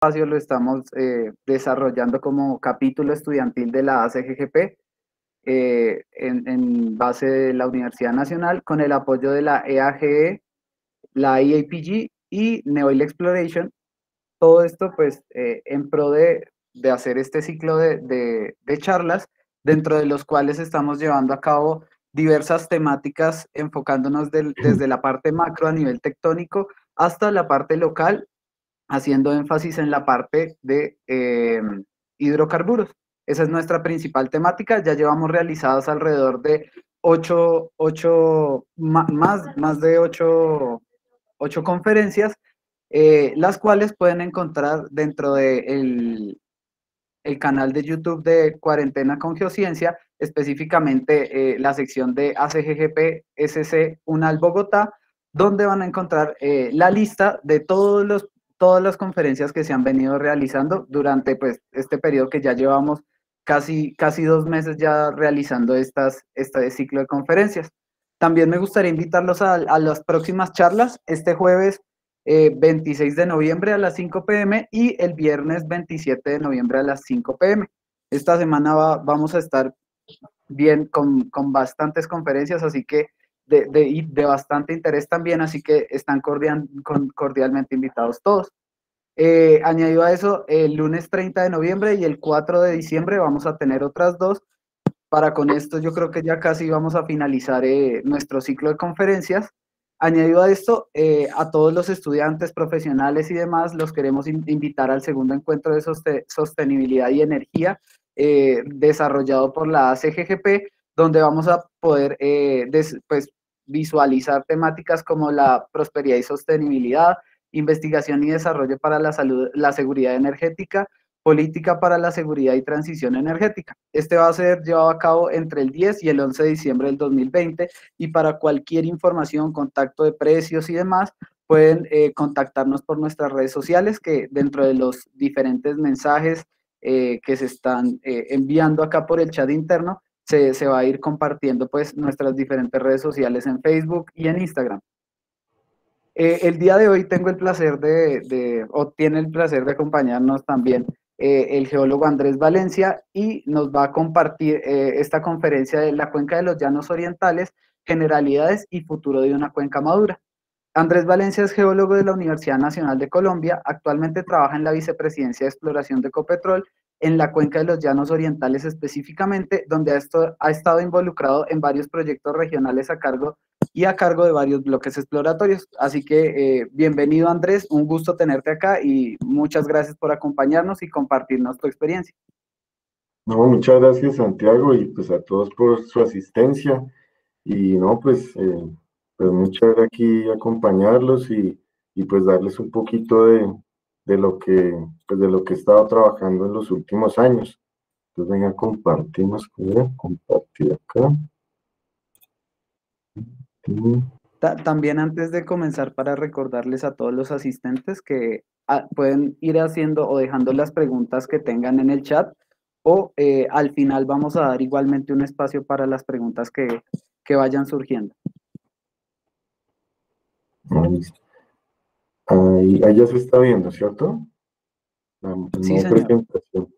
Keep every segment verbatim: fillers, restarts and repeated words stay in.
espacio lo estamos eh, desarrollando como capítulo estudiantil de la A C G G P eh, en, en base de la Universidad Nacional con el apoyo de la E A G E, la I A P G y Neoil Exploration. Todo esto pues eh, en pro de, de hacer este ciclo de, de, de charlas, dentro de los cuales estamos llevando a cabo diversas temáticas enfocándonos del, desde la parte macro a nivel tectónico hasta la parte local, haciendo énfasis en la parte de eh, hidrocarburos. Esa es nuestra principal temática. Ya llevamos realizadas alrededor de ocho, ocho más, más de ocho, ocho conferencias, eh, las cuales pueden encontrar dentro del de el canal de YouTube de Cuarentena con Geociencia, específicamente eh, la sección de A C G G P S C UNAL Bogotá, donde van a encontrar eh, la lista de todos los, todas las conferencias que se han venido realizando durante pues, este periodo que ya llevamos casi, casi dos meses ya realizando estas, este ciclo de conferencias. También me gustaría invitarlos a, a las próximas charlas. Este jueves eh, veintiséis de noviembre a las cinco p m y el viernes veintisiete de noviembre a las cinco p m Esta semana va, vamos a estar bien con, con bastantes conferencias, así que de, de, de bastante interés también, así que están cordial, cordialmente invitados todos. Eh, añadido a eso, el lunes treinta de noviembre y el cuatro de diciembre vamos a tener otras dos. Para con esto yo creo que ya casi vamos a finalizar eh, nuestro ciclo de conferencias. Añadido a esto, eh, a todos los estudiantes, profesionales y demás, los queremos in invitar al segundo encuentro de soste sostenibilidad y energía eh, desarrollado por la A C G G P, donde vamos a poder eh, pues, visualizar temáticas como la prosperidad y sostenibilidad, investigación y desarrollo para la salud, la seguridad energética, política para la seguridad y transición energética. Este va a ser llevado a cabo entre el diez y el once de diciembre del dos mil veinte y para cualquier información, contacto de precios y demás, pueden eh, contactarnos por nuestras redes sociales, que dentro de los diferentes mensajes eh, que se están eh, enviando acá por el chat interno, se, se va a ir compartiendo pues nuestras diferentes redes sociales en Facebook y en Instagram. Eh, el día de hoy tengo el placer de, de, o tiene el placer de acompañarnos también eh, el geólogo Andrés Valencia y nos va a compartir eh, esta conferencia de la Cuenca de los Llanos Orientales, generalidades y futuro de una cuenca madura. Andrés Valencia es geólogo de la Universidad Nacional de Colombia, actualmente trabaja en la Vicepresidencia de Exploración de Ecopetrol, en la Cuenca de los Llanos Orientales específicamente, donde ha, esto, ha estado involucrado en varios proyectos regionales a cargo y a cargo de varios bloques exploratorios. Así que eh, bienvenido Andrés, un gusto tenerte acá y muchas gracias por acompañarnos y compartirnos tu experiencia. No, muchas gracias Santiago y pues a todos por su asistencia y no, pues, eh, pues muchas gracias aquí acompañarlos y, y pues darles un poquito de, de lo que pues de lo que he estado trabajando en los últimos años. Entonces venga, compartimos, compartir acá. También antes de comenzar, para recordarles a todos los asistentes que a, pueden ir haciendo o dejando las preguntas que tengan en el chat o eh, al final vamos a dar igualmente un espacio para las preguntas que, que vayan surgiendo. Ahí, ahí ya se está viendo, ¿cierto? La, la sí, señor. Presentación.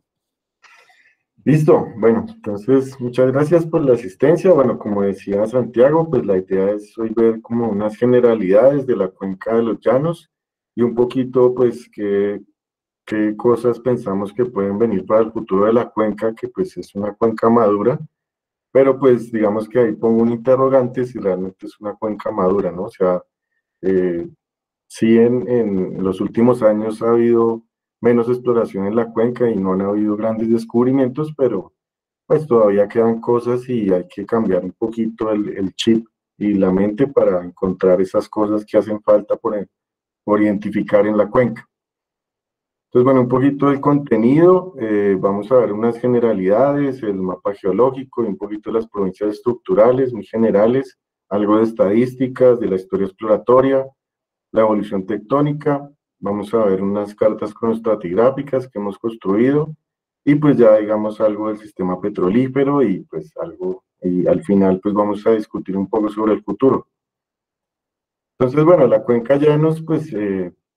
Listo, bueno, entonces muchas gracias por la asistencia. Bueno, como decía Santiago, pues la idea es hoy ver como unas generalidades de la cuenca de los llanos y un poquito pues qué, qué cosas pensamos que pueden venir para el futuro de la cuenca, que pues es una cuenca madura, pero pues digamos que ahí pongo un interrogante si realmente es una cuenca madura, ¿no? O sea, eh, sí en, en los últimos años ha habido menos exploración en la cuenca y no han habido grandes descubrimientos, pero pues todavía quedan cosas y hay que cambiar un poquito el, el chip y la mente para encontrar esas cosas que hacen falta por, por identificar en la cuenca. Entonces, bueno, un poquito del contenido, eh, vamos a ver unas generalidades, el mapa geológico y un poquito de las provincias estructurales, muy generales, algo de estadísticas, de la historia exploratoria, la evolución tectónica, vamos a ver unas cartas cronoestratigráficas que hemos construido y pues ya digamos algo del sistema petrolífero y pues algo, y al final pues vamos a discutir un poco sobre el futuro. Entonces, bueno, la cuenca llanos pues eh,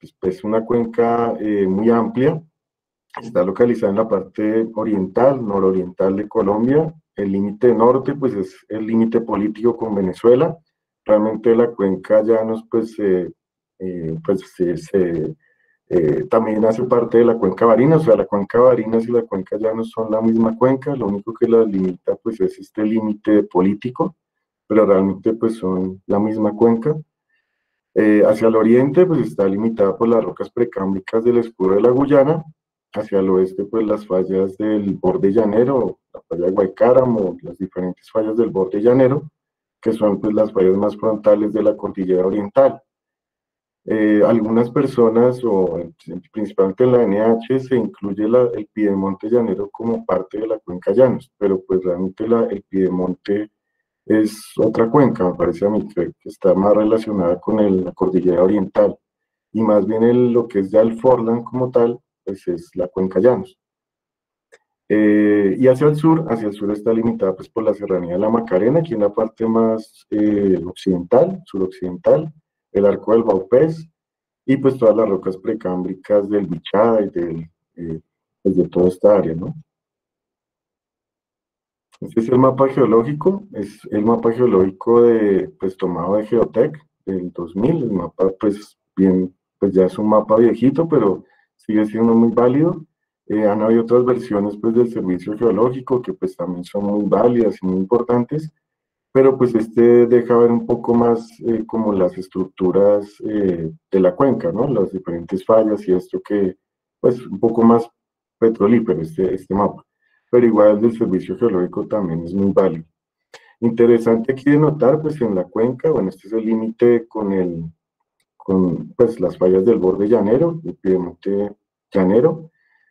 pues, es una cuenca eh, muy amplia, está localizada en la parte oriental, nororiental de Colombia. El límite norte, pues es el límite político con Venezuela. Realmente la cuenca Llanos, pues, eh, eh, pues se, se, eh, también hace parte de la cuenca Barinas, o sea, la cuenca Barinas y la cuenca Llanos son la misma cuenca, lo único que las limita, pues, es este límite político, pero realmente, pues, son la misma cuenca. Eh, hacia el oriente, pues está limitada por las rocas precámbricas del escudo de la Guyana. Hacia el oeste, pues las fallas del borde llanero, la falla de Guaycáramo, las diferentes fallas del borde llanero, que son pues las fallas más frontales de la cordillera oriental. Eh, algunas personas, o principalmente en la N H, se incluye la, el piedemonte llanero como parte de la cuenca Llanos, pero pues realmente la, el piedemonte es otra cuenca, me parece a mí, que, que está más relacionada con el, la cordillera oriental, y más bien el, lo que es ya el Forland como tal, pues es la cuenca Llanos. Eh, y hacia el sur, hacia el sur está limitada pues por la serranía de la Macarena, aquí en la parte más eh, occidental, suroccidental, el arco del Baupés, y pues todas las rocas precámbricas del Bichada y del, eh, pues de toda esta área, ¿no? Este es el mapa geológico, es el mapa geológico de, pues, tomado de Geotech del dos mil, el mapa pues bien, pues ya es un mapa viejito, pero sigue siendo muy válido. Eh, han habido otras versiones pues del servicio geológico que pues también son muy válidas y muy importantes, pero pues este deja ver un poco más eh, como las estructuras eh, de la cuenca, ¿no? Las diferentes fallas y esto que pues un poco más petrolífero este, este mapa, pero igual el del servicio geológico también es muy válido. Interesante aquí de notar, pues en la cuenca, bueno, este es el límite con el, con pues las fallas del borde llanero, el piedemonte llanero.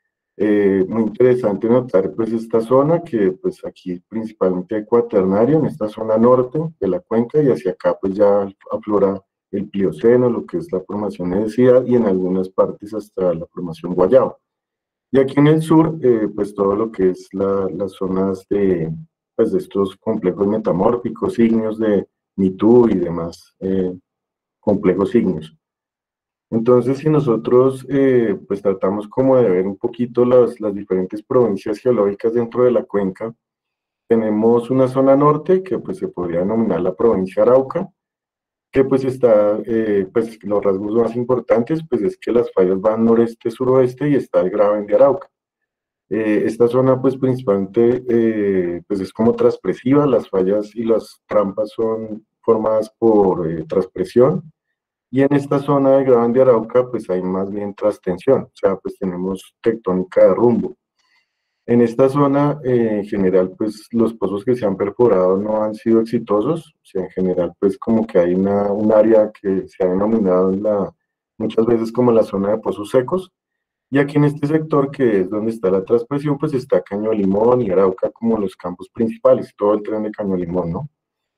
Eh, muy interesante notar pues esta zona que pues aquí principalmente hay cuaternario, en esta zona norte de la cuenca, y hacia acá pues ya aflora el Plioceno, lo que es la formación Necesidad, y en algunas partes hasta la formación Guayabo. Y aquí en el sur, eh, pues todo lo que es la, las zonas de, pues, de estos complejos metamórficos, ígneos de Mitú y demás eh, complejos ígneos. Entonces, si nosotros eh, pues tratamos como de ver un poquito las, las diferentes provincias geológicas dentro de la cuenca, tenemos una zona norte que pues se podría denominar la provincia Arauca, que pues está, eh, pues los rasgos más importantes pues es que las fallas van noreste-suroeste y está el Graben de Arauca. Eh, esta zona, pues principalmente, eh, pues es como transpresiva, las fallas y las trampas son formadas por eh, transpresión, y en esta zona de Graben de Arauca, pues hay más bien trastensión, o sea, pues tenemos tectónica de rumbo. En esta zona, eh, en general, pues los pozos que se han perforado no han sido exitosos, o sea, en general, pues como que hay una, un área que se ha denominado en la, muchas veces como la zona de pozos secos. Y aquí en este sector, que es donde está la transpresión, pues está Caño Limón y Arauca como los campos principales, todo el tren de Caño Limón, ¿no?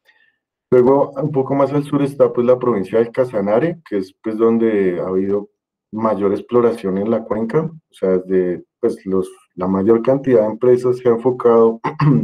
Luego, un poco más al sur está pues la provincia del Casanare, que es pues donde ha habido mayor exploración en la cuenca, o sea, desde pues los, la mayor cantidad de empresas se ha enfocado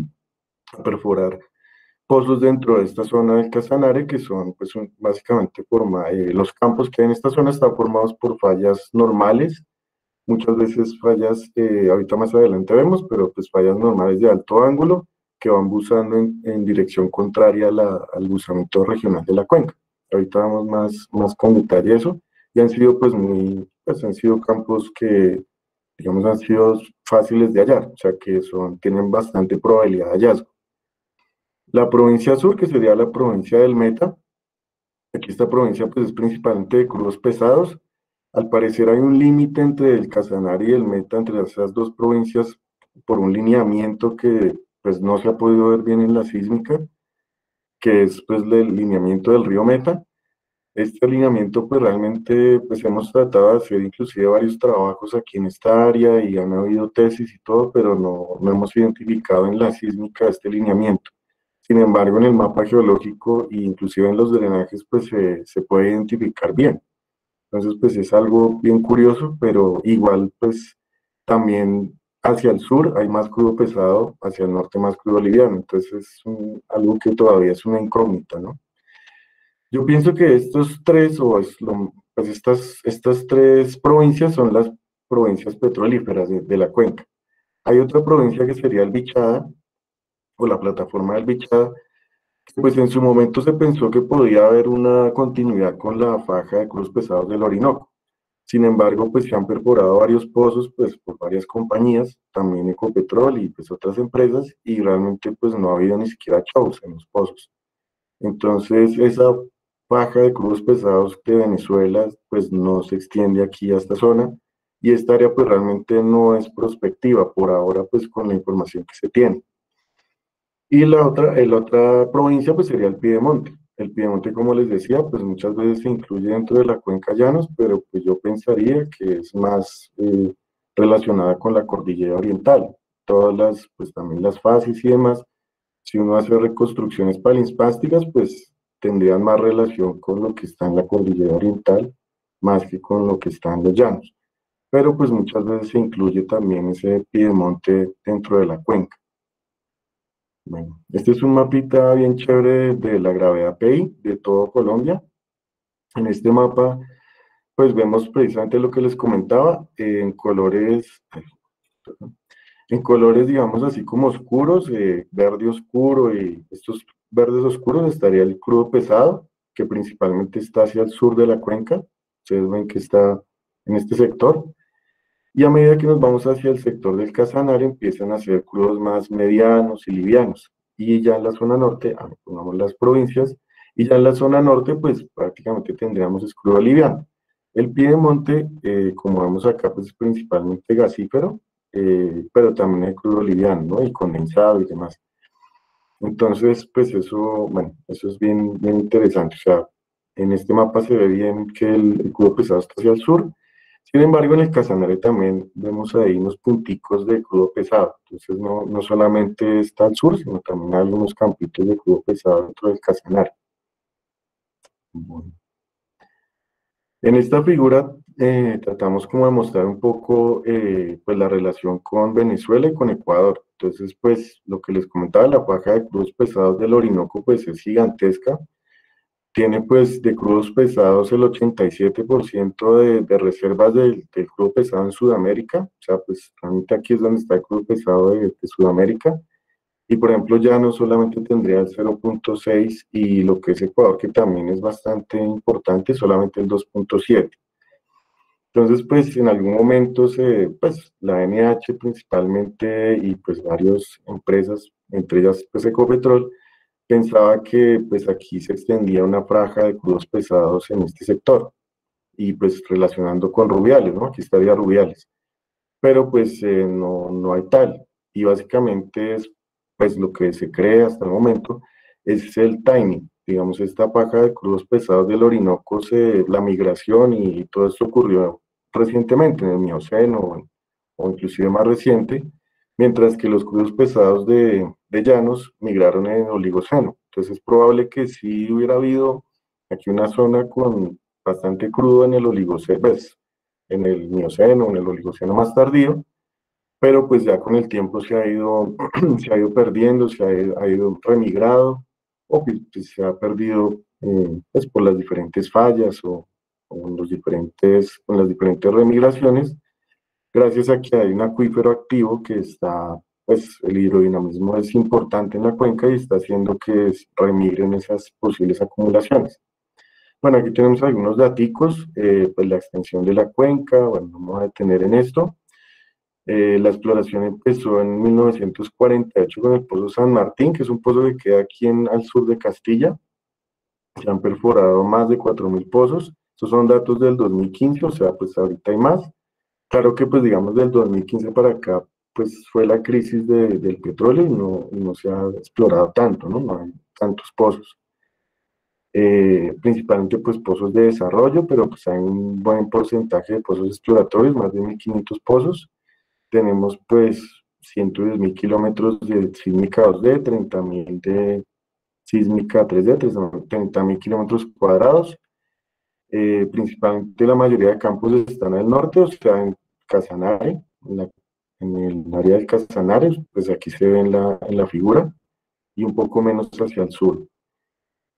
a perforar pozos dentro de esta zona del Casanare, que son pues un, básicamente forma, eh, los campos que hay en esta zona están formados por fallas normales, muchas veces fallas, eh, ahorita más adelante vemos, pero pues fallas normales de alto ángulo que van buzando en, en dirección contraria a la, al buzamiento regional de la cuenca. Ahorita vamos más, más con detalle eso, y han sido pues muy, pues han sido campos que, digamos, han sido fáciles de hallar, o sea que son, tienen bastante probabilidad de hallazgo. La provincia sur, que sería la provincia del Meta, aquí esta provincia pues es principalmente de crudos pesados. Al parecer hay un límite entre el Casanare y el Meta, entre esas dos provincias, por un lineamiento que pues no se ha podido ver bien en la sísmica, que es pues el lineamiento del río Meta. Este lineamiento pues realmente pues hemos tratado de hacer inclusive varios trabajos aquí en esta área y han habido tesis y todo, pero no, no hemos identificado en la sísmica este lineamiento. Sin embargo, en el mapa geológico e inclusive en los drenajes pues se, se puede identificar bien. Entonces, pues es algo bien curioso, pero igual, pues también hacia el sur hay más crudo pesado, hacia el norte más crudo liviano. Entonces, es un, algo que todavía es una incógnita, ¿no? Yo pienso que estos tres, o es lo, pues estas, estas tres provincias son las provincias petrolíferas de, de la cuenca. Hay otra provincia que sería el Bichada, o la plataforma del Bichada, que pues en su momento se pensó que podía haber una continuidad con la faja de crudos pesados del Orinoco. Sin embargo, pues se han perforado varios pozos, pues por varias compañías, también Ecopetrol y pues otras empresas, y realmente pues no ha habido ni siquiera chavos en los pozos. Entonces, esa faja de crudos pesados de Venezuela, pues no se extiende aquí a esta zona, y esta área pues realmente no es prospectiva por ahora, pues con la información que se tiene. Y la otra, la otra provincia pues sería el Piedemonte. El Piedemonte, como les decía, pues muchas veces se incluye dentro de la cuenca Llanos, pero pues yo pensaría que es más eh, relacionada con la cordillera oriental. Todas las, pues también las fases y demás, si uno hace reconstrucciones palimpásticas, pues tendrían más relación con lo que está en la cordillera oriental, más que con lo que está en los llanos. Pero pues muchas veces se incluye también ese Piedemonte dentro de la cuenca. Bueno, este es un mapita bien chévere de, de la gravedad P I de todo Colombia. En este mapa, pues vemos precisamente lo que les comentaba, eh, en colores, en colores, digamos así como oscuros, eh, verde oscuro, y estos verdes oscuros estaría el crudo pesado, que principalmente está hacia el sur de la cuenca. Ustedes ven que está en este sector. Y a medida que nos vamos hacia el sector del Casanare, empiezan a ser crudos más medianos y livianos. Y ya en la zona norte, ah, pongamos las provincias, y ya en la zona norte, pues prácticamente tendríamos es crudo liviano. El piedemonte, eh, como vemos acá, pues es principalmente gasífero, eh, pero también hay crudo liviano, ¿no? Y condensado y demás. Entonces, pues eso, bueno, eso es bien, bien interesante. O sea, en este mapa se ve bien que el, el crudo pesado está hacia el sur. Sin embargo, en el Casanare también vemos ahí unos punticos de crudo pesado. Entonces, no, no solamente está al sur, sino también hay algunos campitos de crudo pesado dentro del Casanare. Bueno. En esta figura eh, tratamos como de mostrar un poco eh, pues la relación con Venezuela y con Ecuador. Entonces, pues lo que les comentaba, la faja de crudos pesados del Orinoco pues es gigantesca. Tiene pues de crudos pesados el ochenta y siete por ciento de, de reservas del, del crudo pesado en Sudamérica. O sea, pues realmente aquí es donde está el crudo pesado de, de Sudamérica. Y por ejemplo, ya no solamente tendría el cero punto seis y lo que es Ecuador, que también es bastante importante, solamente el dos punto siete. Entonces, pues en algún momento se, pues la N H principalmente y pues varias empresas, entre ellas pues Ecopetrol, pensaba que pues aquí se extendía una franja de crudos pesados en este sector y pues relacionando con Rubiales, ¿no? Aquí estaría Rubiales, pero pues eh, no, no hay tal y básicamente es pues lo que se cree hasta el momento es el timing, digamos esta faja de crudos pesados del Orinoco, se, la migración y, y todo esto ocurrió recientemente en el Mioceno o, o inclusive más reciente, mientras que los crudos pesados de, de llanos migraron en el Oligoceno. Entonces es probable que sí hubiera habido aquí una zona con bastante crudo en el Oligoceno, pues, en el Mioceno, en el Oligoceno más tardío, pero pues ya con el tiempo se ha ido, se ha ido perdiendo, se ha ido, ha ido remigrado, o pues se ha perdido eh, pues por las diferentes fallas o, o los diferentes, con las diferentes remigraciones, gracias a que hay un acuífero activo que está, pues el hidrodinamismo es importante en la cuenca y está haciendo que remigren esas posibles acumulaciones. Bueno, aquí tenemos algunos daticos, eh, pues la extensión de la cuenca, bueno, vamos a detener en esto. Eh, la exploración empezó en mil novecientos cuarenta y ocho con el Pozo San Martín, que es un pozo que queda aquí en, al sur de Castilla. Se han perforado más de cuatro mil pozos. Estos son datos del dos mil quince, o sea, pues ahorita hay más. Claro que, pues digamos, del dos mil quince para acá, pues fue la crisis de, del petróleo y no, no se ha explorado tanto, ¿no? No hay tantos pozos. Eh, principalmente, pues, pozos de desarrollo, pero pues hay un buen porcentaje de pozos exploratorios, más de mil quinientos pozos. Tenemos pues ciento diez mil kilómetros de sísmica dos D, treinta mil de sísmica tres D, treinta mil kilómetros cuadrados. Eh, principalmente la mayoría de campos están al norte, o sea, en Casanare, en, la, en el área del Casanare, pues aquí se ve en la, en la figura, y un poco menos hacia el sur.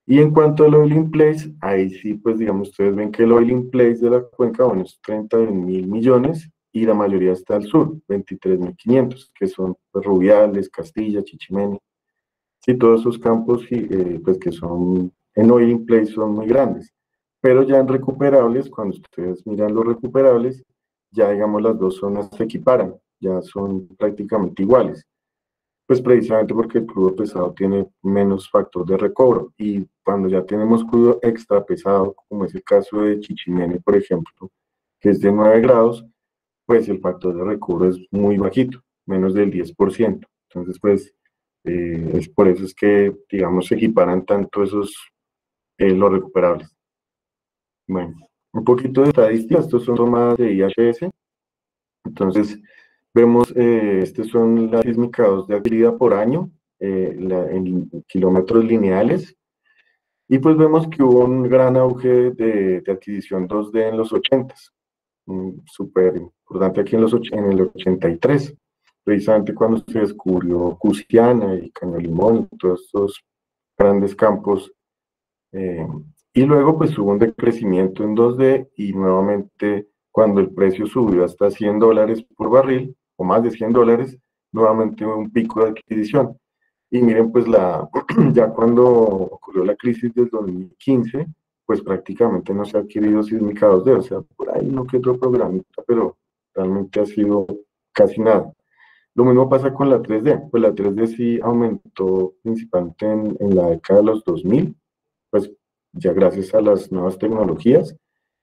Y en cuanto al oil in place, ahí sí, pues digamos, ustedes ven que el oil in place de la cuenca, bueno, es treinta mil millones y la mayoría está al sur, veintitrés mil quinientos, que son pues, Rubiales, Castilla, Chichimeni. Sí, todos esos campos y, eh, pues que son en oil in place son muy grandes. Pero ya en recuperables, cuando ustedes miran los recuperables, ya digamos las dos zonas se equiparan, ya son prácticamente iguales. Pues precisamente porque el crudo pesado tiene menos factor de recobro y cuando ya tenemos crudo extra pesado, como es el caso de Chichimene, por ejemplo, que es de nueve grados, pues el factor de recobro es muy bajito, menos del diez por ciento. Entonces, pues eh, es por eso es que, digamos, se equiparan tanto esos, eh, los recuperables. Bueno, un poquito de estadística, estos son tomas de I H S. Entonces, vemos, eh, estas son las sísmicas de actividad por año, eh, la, en kilómetros lineales, y pues vemos que hubo un gran auge de, de adquisición dos D en los ochentas, súper importante aquí en, los, en el ochenta y tres, precisamente cuando se descubrió Cusiana y Caño Limón, y todos estos grandes campos, eh, y luego pues hubo un decrecimiento en dos D y nuevamente cuando el precio subió hasta cien dólares por barril, o más de cien dólares, nuevamente hubo un pico de adquisición. Y miren, pues la, ya cuando ocurrió la crisis del dos mil quince, pues prácticamente no se ha adquirido sísmica dos D, o sea, por ahí no que otro programita, pero realmente ha sido casi nada. Lo mismo pasa con la tres D, pues la tres D sí aumentó principalmente en, en la década de los dos mil, pues ya gracias a las nuevas tecnologías,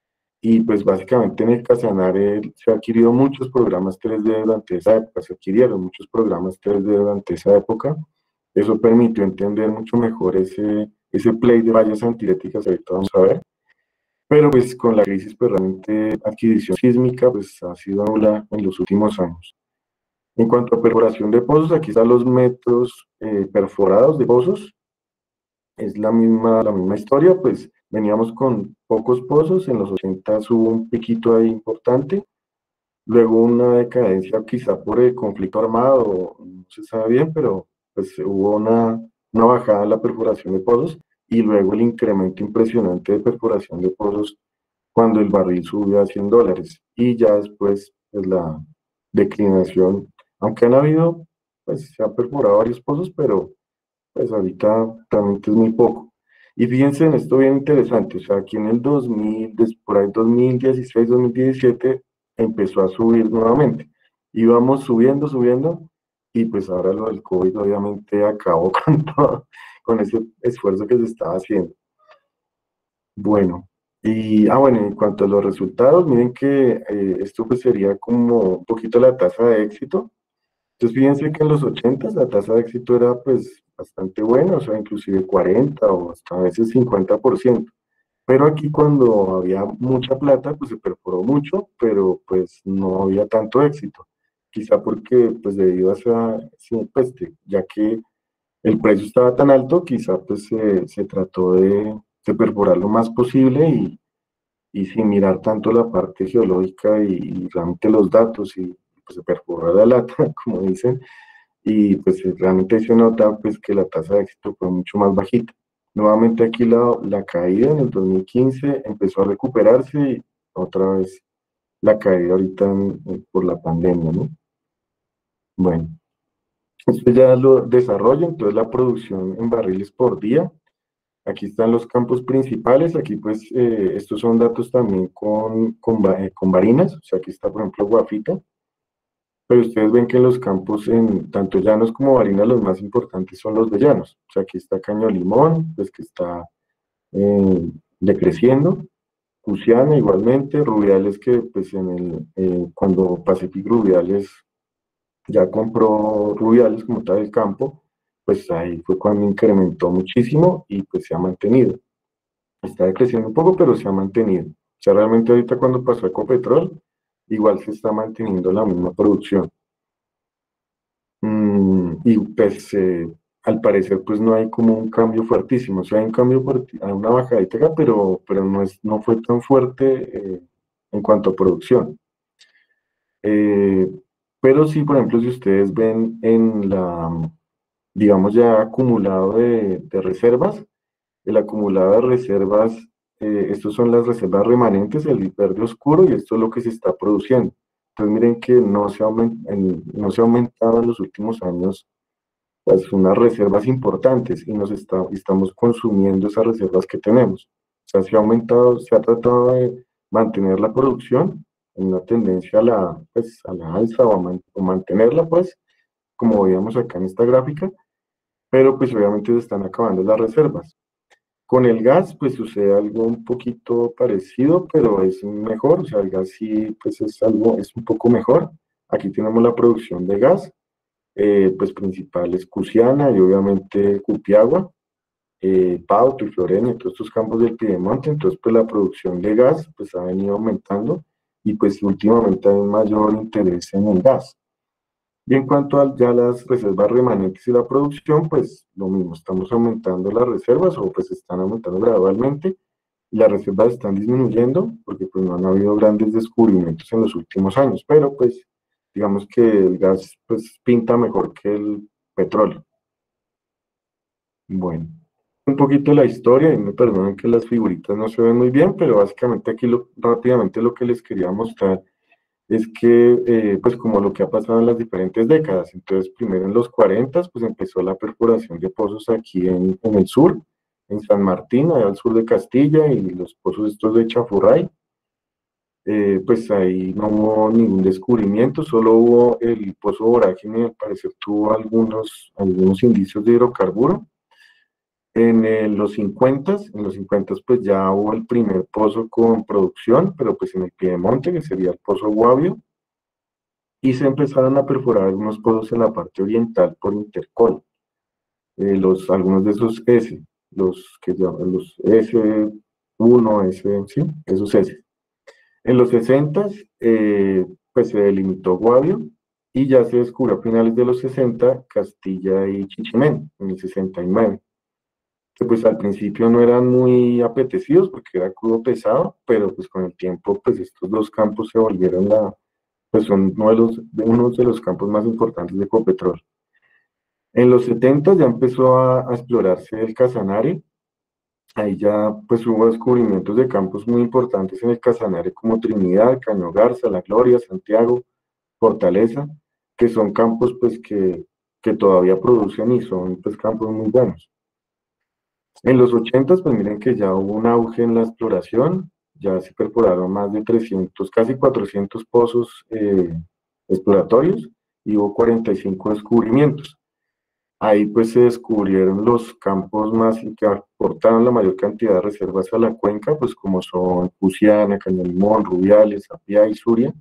y pues básicamente en el Casanare se han adquirido muchos programas tres D durante esa época, se adquirieron muchos programas tres D durante esa época. Eso permitió entender mucho mejor ese, ese play de vallas antiéticas, ahorita vamos a ver. Pero pues con la crisis, pues realmente adquisición sísmica pues ha sido nula en los últimos años. En cuanto a perforación de pozos, aquí están los metros eh, perforados de pozos. Es la misma, la misma historia, pues veníamos con pocos pozos, en los ochenta hubo un piquito ahí importante, luego una decadencia quizá por el conflicto armado, no se sabe bien, pero pues hubo una, una bajada en la perforación de pozos y luego el incremento impresionante de perforación de pozos cuando el barril subió a cien dólares y ya después pues la declinación, aunque han habido, pues se han perforado varios pozos, pero pues ahorita realmente es muy poco. Y fíjense en esto bien interesante, o sea, aquí en el dos mil, por ahí dos mil dieciséis, dos mil diecisiete, empezó a subir nuevamente. Íbamos subiendo, subiendo, y pues ahora lo del COVID obviamente acabó con todo, con ese esfuerzo que se estaba haciendo. Bueno, y, ah, bueno, en cuanto a los resultados, miren que eh, esto pues sería como un poquito la tasa de éxito. Entonces, fíjense que en los ochenta la tasa de éxito era pues bastante buena, o sea, inclusive cuarenta o hasta a veces cincuenta por ciento. Pero aquí cuando había mucha plata, pues se perforó mucho, pero pues no había tanto éxito. Quizá porque pues debido a esa, sí, pues, de- ya que el precio estaba tan alto, quizá pues se, se trató de, de perforar lo más posible y, y sin mirar tanto la parte geológica y, y realmente los datos y pues se perforó la lata, como dicen, y pues realmente se nota pues que la tasa de éxito fue mucho más bajita. Nuevamente aquí la, la caída en el dos mil quince empezó a recuperarse y otra vez la caída ahorita en- en- por la pandemia, ¿no? Bueno, esto ya lo desarrollo, entonces la producción en barriles por día. Aquí están los campos principales, aquí pues eh, estos son datos también con, con, ba- eh, con varinas, o sea, aquí está por ejemplo Guafita, pero ustedes ven que en los campos, en tanto llanos como barinas, los más importantes son los de llanos. O sea, aquí está Caño Limón, pues que está eh, decreciendo. Cusiana igualmente, Rubiales que pues en el, eh, cuando Pacific Rubiales ya compró Rubiales como tal el campo, pues ahí fue cuando incrementó muchísimo y pues se ha mantenido. Está decreciendo un poco, pero se ha mantenido. O sea, realmente ahorita cuando pasó Ecopetrol, igual se está manteniendo la misma producción. Mm, y pues eh, al parecer pues no hay como un cambio fuertísimo, o sea, hay un cambio, fuerti- hay una bajadita, pero, pero no, es, no fue tan fuerte eh, en cuanto a producción. Eh, pero sí, por ejemplo, si ustedes ven en la, digamos ya acumulado de, de reservas, el acumulado de reservas, eh, estos son las reservas remanentes, el verde oscuro, y esto es lo que se está produciendo. Entonces miren que no se, aument, en, no se ha aumentado en los últimos años pues unas reservas importantes y nos está, estamos consumiendo esas reservas que tenemos. O sea, se ha aumentado, se ha tratado de mantener la producción en una tendencia a la, pues, a la alza o, a man, o mantenerla, pues, como veíamos acá en esta gráfica, pero pues obviamente se están acabando las reservas. Con el gas, pues sucede algo un poquito parecido, pero es mejor, o sea, el gas sí, pues es algo, es un poco mejor. Aquí tenemos la producción de gas, eh, pues principal es Cusiana y obviamente Cupiagua, eh, Pauto y Floreña, todos estos campos del Piedemonte. Entonces pues la producción de gas pues ha venido aumentando y pues últimamente hay un mayor interés en el gas. Y en cuanto a ya las reservas remanentes y la producción, pues lo mismo, estamos aumentando las reservas o pues están aumentando gradualmente y las reservas están disminuyendo porque pues no han habido grandes descubrimientos en los últimos años, pero pues digamos que el gas pues pinta mejor que el petróleo. Bueno, un poquito la historia, y me perdonen que las figuritas no se ven muy bien, pero básicamente aquí lo, rápidamente lo que les quería mostrar es que, eh, pues como lo que ha pasado en las diferentes décadas. Entonces, primero en los cuarenta, pues empezó la perforación de pozos aquí en, en el sur, en San Martín, allá al sur de Castilla, y los pozos estos de Chafurray. Eh, pues ahí no hubo ningún descubrimiento, solo hubo el pozo Vorágine, al parecer tuvo algunos, algunos indicios de hidrocarburo. En eh, los cincuenta, en los cincuenta pues ya hubo el primer pozo con producción, pero pues en el Piedemonte, que sería el pozo Guavio, y se empezaron a perforar algunos pozos en la parte oriental por Intercol. Eh, los, algunos de esos S, los que llaman los S uno, S, sí, esos S. En los sesenta, eh, pues se delimitó Guavio y ya se descubrió a finales de los sesenta Castilla y Chichimén, en el sesenta y nueve. Que pues al principio no eran muy apetecidos porque era crudo pesado, pero pues con el tiempo pues estos dos campos se volvieron la, pues son uno de los, uno de los campos más importantes de Ecopetrol. En los setenta ya empezó a, a explorarse el Casanare. Ahí ya pues hubo descubrimientos de campos muy importantes en el Casanare como Trinidad, Caño Garza, La Gloria, Santiago, Fortaleza, que son campos pues que, que todavía producen y son pues campos muy buenos. En los ochenta, pues miren que ya hubo un auge en la exploración, ya se perforaron más de trescientos, casi cuatrocientos pozos eh, exploratorios y hubo cuarenta y cinco descubrimientos. Ahí pues se descubrieron los campos más que aportaron la mayor cantidad de reservas a la cuenca, pues como son Cusiana, Caño Limón, Rubiales, Apia y Suria.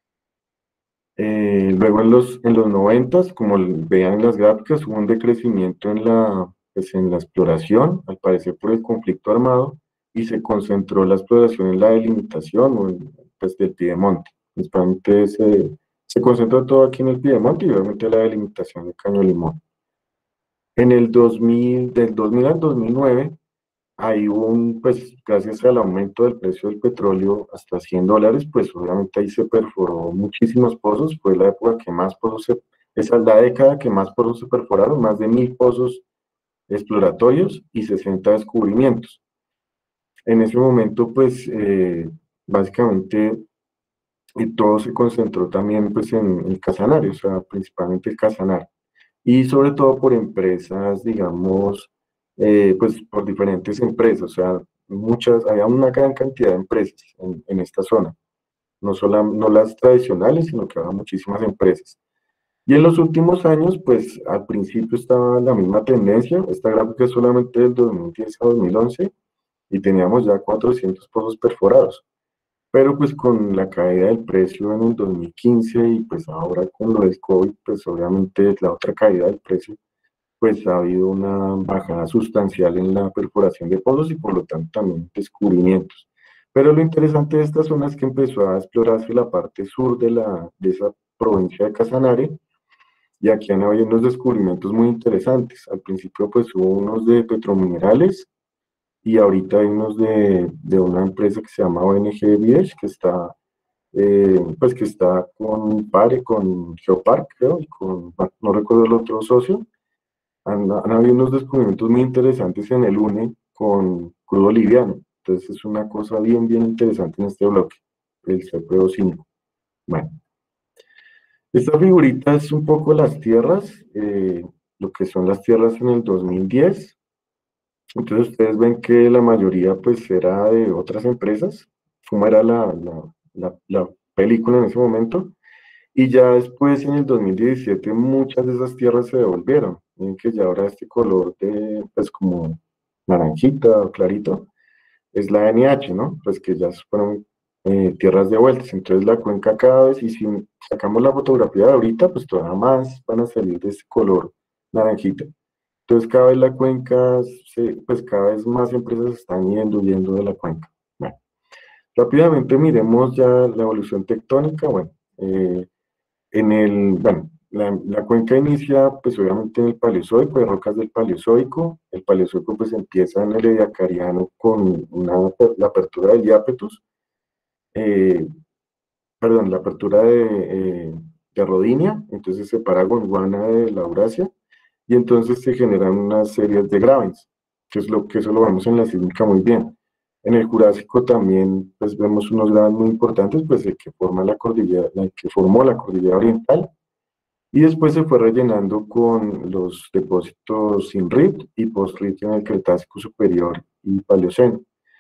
Eh, luego en los, en los noventa, como vean en las gráficas, hubo un decrecimiento en la, pues en la exploración, al parecer por el conflicto armado, y se concentró la exploración en la delimitación o en, pues, del Piedemonte. Principalmente se, se concentró todo aquí en el Piedemonte y obviamente la delimitación de Caño Limón. En el dos mil, del dos mil al dos mil nueve, ahí hubo un, pues gracias al aumento del precio del petróleo hasta cien dólares, pues obviamente ahí se perforó muchísimos pozos, fue la época que más pozos se, esa es la década que más pozos se perforaron, más de mil pozos exploratorios y sesenta descubrimientos. En ese momento, pues, eh, básicamente, y todo se concentró también, pues, en el Casanare, o sea, principalmente el Casanare, y sobre todo por empresas, digamos, eh, pues, por diferentes empresas, o sea, muchas, había una gran cantidad de empresas en, en esta zona, no solo no las tradicionales, sino que había muchísimas empresas. Y en los últimos años, pues, al principio estaba la misma tendencia, esta gráfica es solamente del dos mil diez a dos mil once, y teníamos ya cuatrocientos pozos perforados. Pero pues con la caída del precio en el dos mil quince y pues ahora con lo del COVID, pues obviamente la otra caída del precio, pues ha habido una bajada sustancial en la perforación de pozos y por lo tanto también descubrimientos. Pero lo interesante de esta zona es que empezó a explorarse la parte sur de, la, de esa provincia de Casanare y aquí han habido unos descubrimientos muy interesantes. Al principio pues hubo unos de petrominerales, y ahorita hay unos de, de una empresa que se llama O N G Viech, que está, eh, pues que está con PARE, con Geopark, creo, y con, no recuerdo el otro socio. Han, han habido unos descubrimientos muy interesantes en el U N E, con crudo liviano. Entonces es una cosa bien, bien interesante en este bloque, el C P O cinco. Bueno, esta figurita es un poco las tierras, eh, lo que son las tierras en el dos mil diez. Entonces ustedes ven que la mayoría pues era de otras empresas, como era la, la, la, la película en ese momento, y ya después en el dos mil diecisiete muchas de esas tierras se devolvieron, ven que ya ahora este color de pues como naranjita o clarito, es la N H, ¿no? Pues que ya fueron eh, tierras devueltas, entonces la cuenca cada vez, y si sacamos la fotografía de ahorita, pues todavía más van a salir de ese color naranjita. Entonces cada vez la cuenca, se, pues cada vez más empresas están yendo, yendo de la cuenca. Bueno, rápidamente miremos ya la evolución tectónica. Bueno, eh, en el, bueno, la, la cuenca inicia pues obviamente en el Paleozoico, de rocas del Paleozoico. El Paleozoico pues empieza en el Ediacariano con una, la apertura del Diápetus, eh, perdón, la apertura de, eh, de Rodinia, entonces separa Gondwana de la Eurasia, y entonces se generan unas series de gravens, que es lo que eso lo vemos en la sísmica muy bien. En el Jurásico también pues vemos unos gravens muy importantes, pues el que forma la cordillera, el que formó la cordillera oriental, y después se fue rellenando con los depósitos sin R I T y post-R I T en el Cretácico superior y Paleoceno.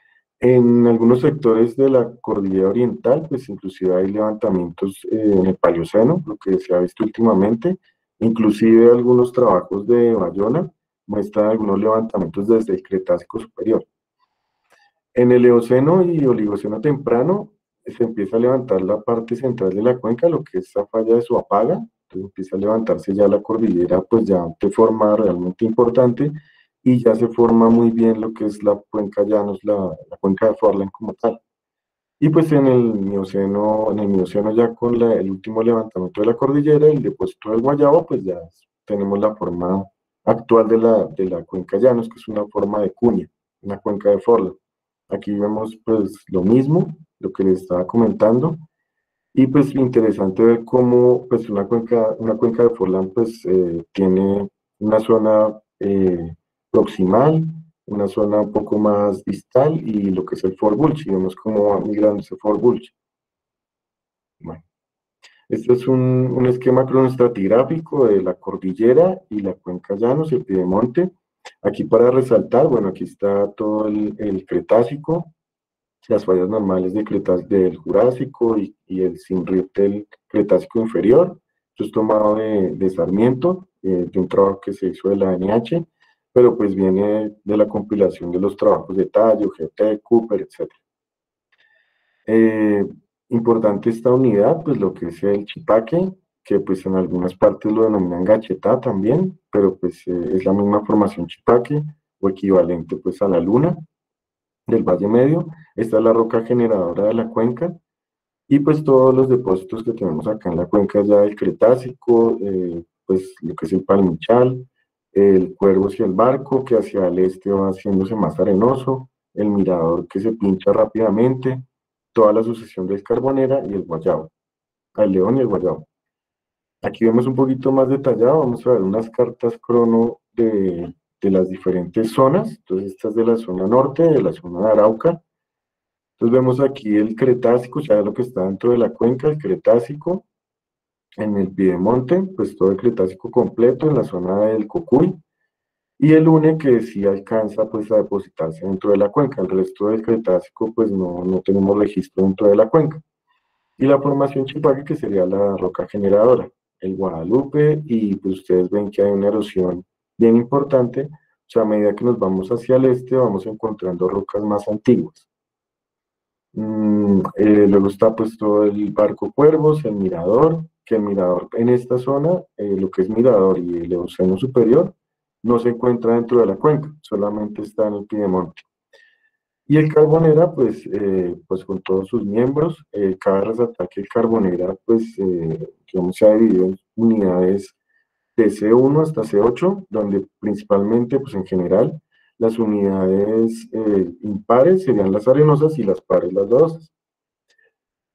En algunos sectores de la cordillera oriental, pues inclusive hay levantamientos eh, en el Paleoceno, lo que se ha visto últimamente. Inclusive algunos trabajos de Bayona muestran algunos levantamientos desde el Cretácico superior. En el Eoceno y Oligoceno temprano se empieza a levantar la parte central de la cuenca, lo que es esa falla de Suapaga. Entonces empieza a levantarse ya la cordillera, pues ya de forma realmente importante, y ya se forma muy bien lo que es la cuenca llanos, la, la cuenca de Forlán como tal. Y pues en el Mioceno, en el Mioceno ya con la, el último levantamiento de la cordillera, el depósito del Guayabo, pues ya tenemos la forma actual de la, de la cuenca llanos, que es una forma de cuña, una cuenca de Forlán. Aquí vemos pues lo mismo, lo que les estaba comentando, y pues interesante ver cómo pues una cuenca, una cuenca de Forlán pues eh, tiene una zona eh, proximal, una zona un poco más distal, y lo que es el Fort Bulge, y vemos cómo va migrando ese Fort Bulge. Bueno, este es un, un esquema cronoestratigráfico de la cordillera y la cuenca llanos, el piedemonte. Aquí para resaltar, bueno, aquí está todo el, el Cretácico, las fallas normales de Cretácico, del Jurásico y, y el sin R I T del Cretácico inferior. Esto es tomado de, de Sarmiento, eh, de un trabajo que se hizo de la N H, pero pues viene de la compilación de los trabajos de Tallo, G T, Cooper, etcétera. Eh, importante esta unidad, pues lo que es el Chipaque, que pues en algunas partes lo denominan Gachetá también, pero pues eh, es la misma formación Chipaque, o equivalente pues a la luna del Valle Medio. Esta es la roca generadora de la cuenca, y pues todos los depósitos que tenemos acá en la cuenca ya del Cretácico, eh, pues lo que es el Palmichal, el Cuervos y el Barco, que hacia el este va haciéndose más arenoso, el Mirador que se pincha rápidamente, toda la sucesión del Carbonera y el Guayabo, el León y el Guayabo. Aquí vemos un poquito más detallado, vamos a ver unas cartas crono de, de las diferentes zonas. Entonces esta es de la zona norte, de la zona de Arauca. Entonces vemos aquí el Cretácico, ya lo que está dentro de la cuenca, el Cretácico. En el Piedemonte, pues todo el Cretácico completo en la zona del Cocuy. Y el UNE que sí alcanza pues a depositarse dentro de la cuenca. El resto del Cretácico pues no, no tenemos registro dentro de la cuenca. Y la formación Chipaque, que sería la roca generadora, el Guadalupe, y pues ustedes ven que hay una erosión bien importante. O sea, a medida que nos vamos hacia el este vamos encontrando rocas más antiguas. Mm, eh, luego está pues todo el Barco Cuervos, el Mirador, que el Mirador en esta zona, eh, lo que es Mirador y el Eoceno superior, no se encuentra dentro de la cuenca, solamente está en el Piedemonte. Y el Carbonera, pues, eh, pues con todos sus miembros, eh, cabe resaltar que el Carbonera, pues, eh, digamos, se ha dividido en unidades de C uno hasta C ocho, donde principalmente, pues en general, las unidades eh, impares serían las arenosas y las pares las lodosas.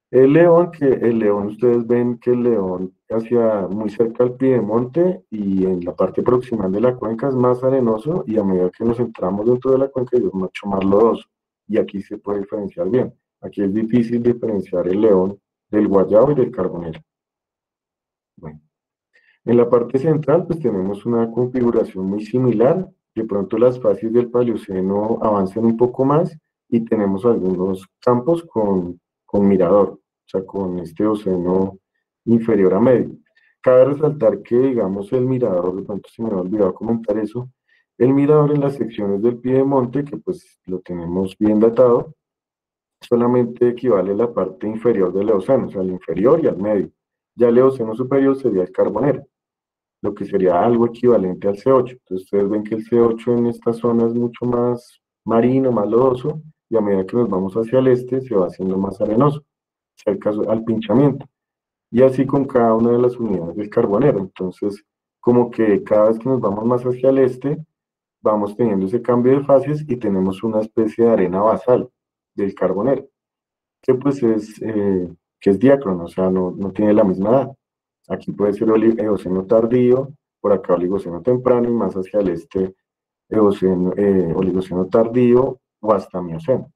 El León, que el León, ustedes ven que el León hacia muy cerca al piedemonte y en la parte proximal de la cuenca es más arenoso y a medida que nos entramos dentro de la cuenca es mucho más lodoso y aquí se puede diferenciar bien. Aquí es difícil diferenciar el León del Guayabo y del Carbonero. Bueno, en la parte central pues tenemos una configuración muy similar, de pronto las fases del Paleoceno avanzan un poco más y tenemos algunos campos con, con mirador, o sea, con este océano inferior a medio. Cabe resaltar que, digamos, el mirador, de pronto se me ha olvidado comentar eso, el mirador en las secciones del piedemonte, que pues lo tenemos bien datado, solamente equivale a la parte inferior del Eoceno, o sea, al inferior y al medio. Ya el Eoceno superior sería el Carbonero, lo que sería algo equivalente al C ocho. Entonces ustedes ven que el C ocho en esta zona es mucho más marino, más lodoso, y a medida que nos vamos hacia el este se va haciendo más arenoso, cerca al pinchamiento. Y así con cada una de las unidades del Carbonero. Entonces, como que cada vez que nos vamos más hacia el este, vamos teniendo ese cambio de fases y tenemos una especie de arena basal del Carbonero, que pues es, eh, que es diácrono, o sea, no, no tiene la misma edad. Aquí puede ser Eoceno tardío, por acá Oligoceno temprano y más hacia el este Eoceno, eh, Oligoceno tardío o hasta Mioceno.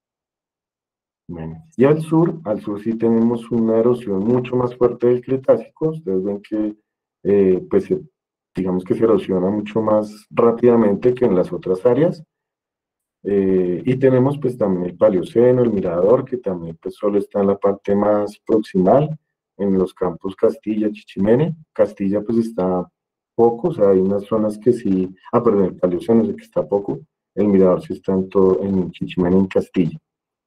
Bueno, y al sur, al sur sí tenemos una erosión mucho más fuerte del Cretácico. Ustedes ven que, eh, pues, se, digamos que se erosiona mucho más rápidamente que en las otras áreas. Eh, y tenemos pues también el Paleoceno, el Mirador, que también pues solo está en la parte más proximal, en los campos Castilla, Chichimene. Castilla pues está poco, o sea, hay unas zonas que sí, ah, perdón, el Paleoceno es el que está poco, el Mirador sí está en todo, en Chichimene, en Castilla.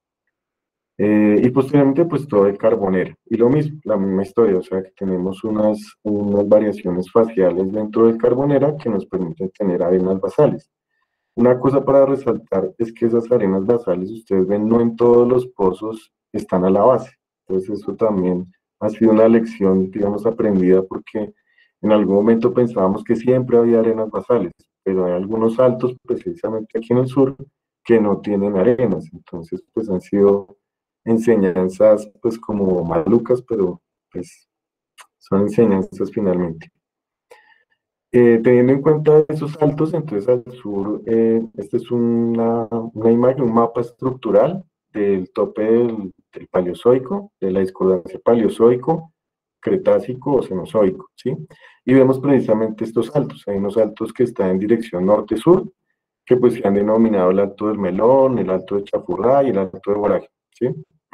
Eh, y posteriormente pues todo el Carbonero, y lo mismo, la misma historia, o sea que tenemos unas, unas variaciones faciales dentro del Carbonera que nos permiten tener arenas basales. Una cosa para resaltar es que esas arenas basales, ustedes ven, no en todos los pozos están a la base. Entonces eso también ha sido una lección, digamos, aprendida porque en algún momento pensábamos que siempre había arenas basales, pero hay algunos altos, precisamente aquí en el sur, que no tienen arenas. Entonces, pues han sido enseñanzas, pues como malucas, pero pues son enseñanzas finalmente. Eh, teniendo en cuenta esos saltos, entonces al sur, eh, esta es una, una imagen, un mapa estructural del tope del, del Paleozoico, de la discordancia Paleozoico, Cretácico o Cenozoico, ¿sí? Y vemos precisamente estos saltos. Hay unos saltos que están en dirección norte-sur, que pues se han denominado el Alto del Melón, el Alto de Chafurrá y el Alto de Boraje, ¿sí?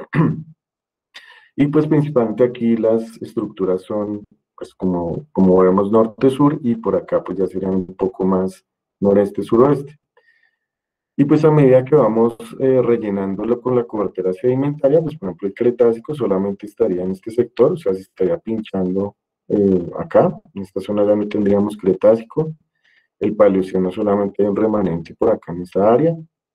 Y pues principalmente aquí las estructuras son, pues como, como vemos, norte-sur, y por acá pues ya serían un poco más noreste-suroeste. Y pues a medida que vamos eh, rellenándolo con la cobertura sedimentaria, pues por ejemplo el Cretácico solamente estaría en este sector, o sea, se estaría pinchando eh, acá, en esta zona ya no tendríamos Cretácico. El Paleoceno solamente hay un remanente por acá en esta área.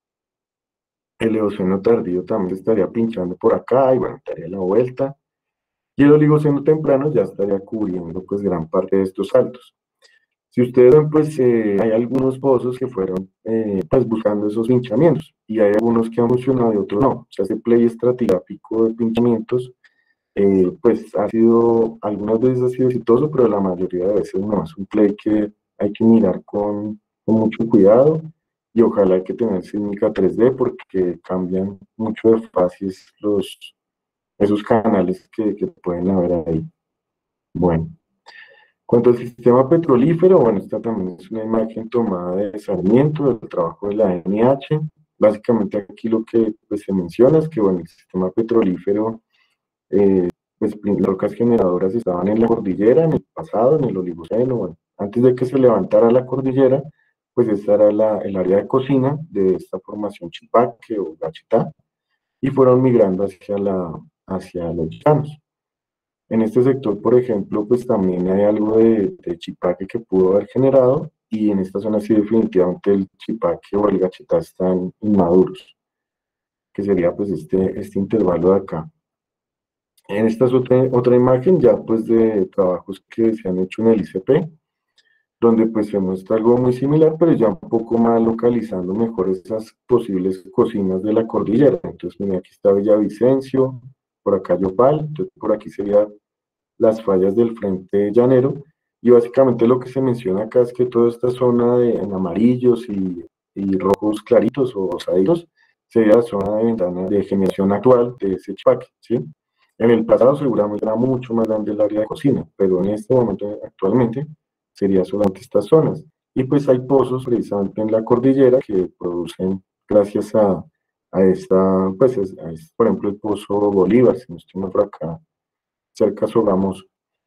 El Eoceno tardío también estaría pinchando por acá y bueno, daría la vuelta. Y el Oligoceno temprano ya estaría cubriendo pues gran parte de estos saltos. Si ustedes ven, pues eh, hay algunos pozos que fueron eh, pues buscando esos pinchamientos y hay algunos que han funcionado y otros no. O sea, ese play estratigráfico de pinchamientos eh, pues ha sido, algunas veces ha sido exitoso, pero la mayoría de veces no. Es un play que hay que mirar con, con mucho cuidado y ojalá hay que tener sísmica tres D porque cambian mucho de fases los, esos canales que, que pueden haber ahí. Bueno. Cuanto al sistema petrolífero, bueno, esta también es una imagen tomada de Sarmiento, del trabajo de la N H. Básicamente aquí lo que pues, se menciona es que, bueno, el sistema petrolífero, eh, pues las rocas generadoras estaban en la cordillera en el pasado, en el Oligoceno, bueno, antes de que se levantara la cordillera, pues esta era la, el área de cocina de esta formación Chipaque o Gachitá, y fueron migrando hacia, la, hacia los llanos. En este sector, por ejemplo, pues también hay algo de, de chipaque que pudo haber generado y en esta zona sí definitivamente el chipaque o el gachitá están inmaduros, que sería pues este, este intervalo de acá. En esta es otra, otra imagen ya pues de trabajos que se han hecho en el I C P, donde pues se muestra algo muy similar, pero ya un poco más localizando mejor esas posibles cocinas de la cordillera. Entonces, mira, aquí está Villavicencio, por acá Yopal, entonces por aquí serían las fallas del Frente Llanero, y básicamente lo que se menciona acá es que toda esta zona de, en amarillos y, y rojos claritos o rosaditos sería la zona de ventana de generación actual de ese Chipaque, ¿sí? En el pasado seguramente era mucho más grande el área de cocina, pero en este momento actualmente sería solamente estas zonas. Y pues hay pozos precisamente en la cordillera que producen gracias a, a esta, pues es, a este, por ejemplo el pozo Bolívar, si no estoy mal por acá, cerca Sogamoso.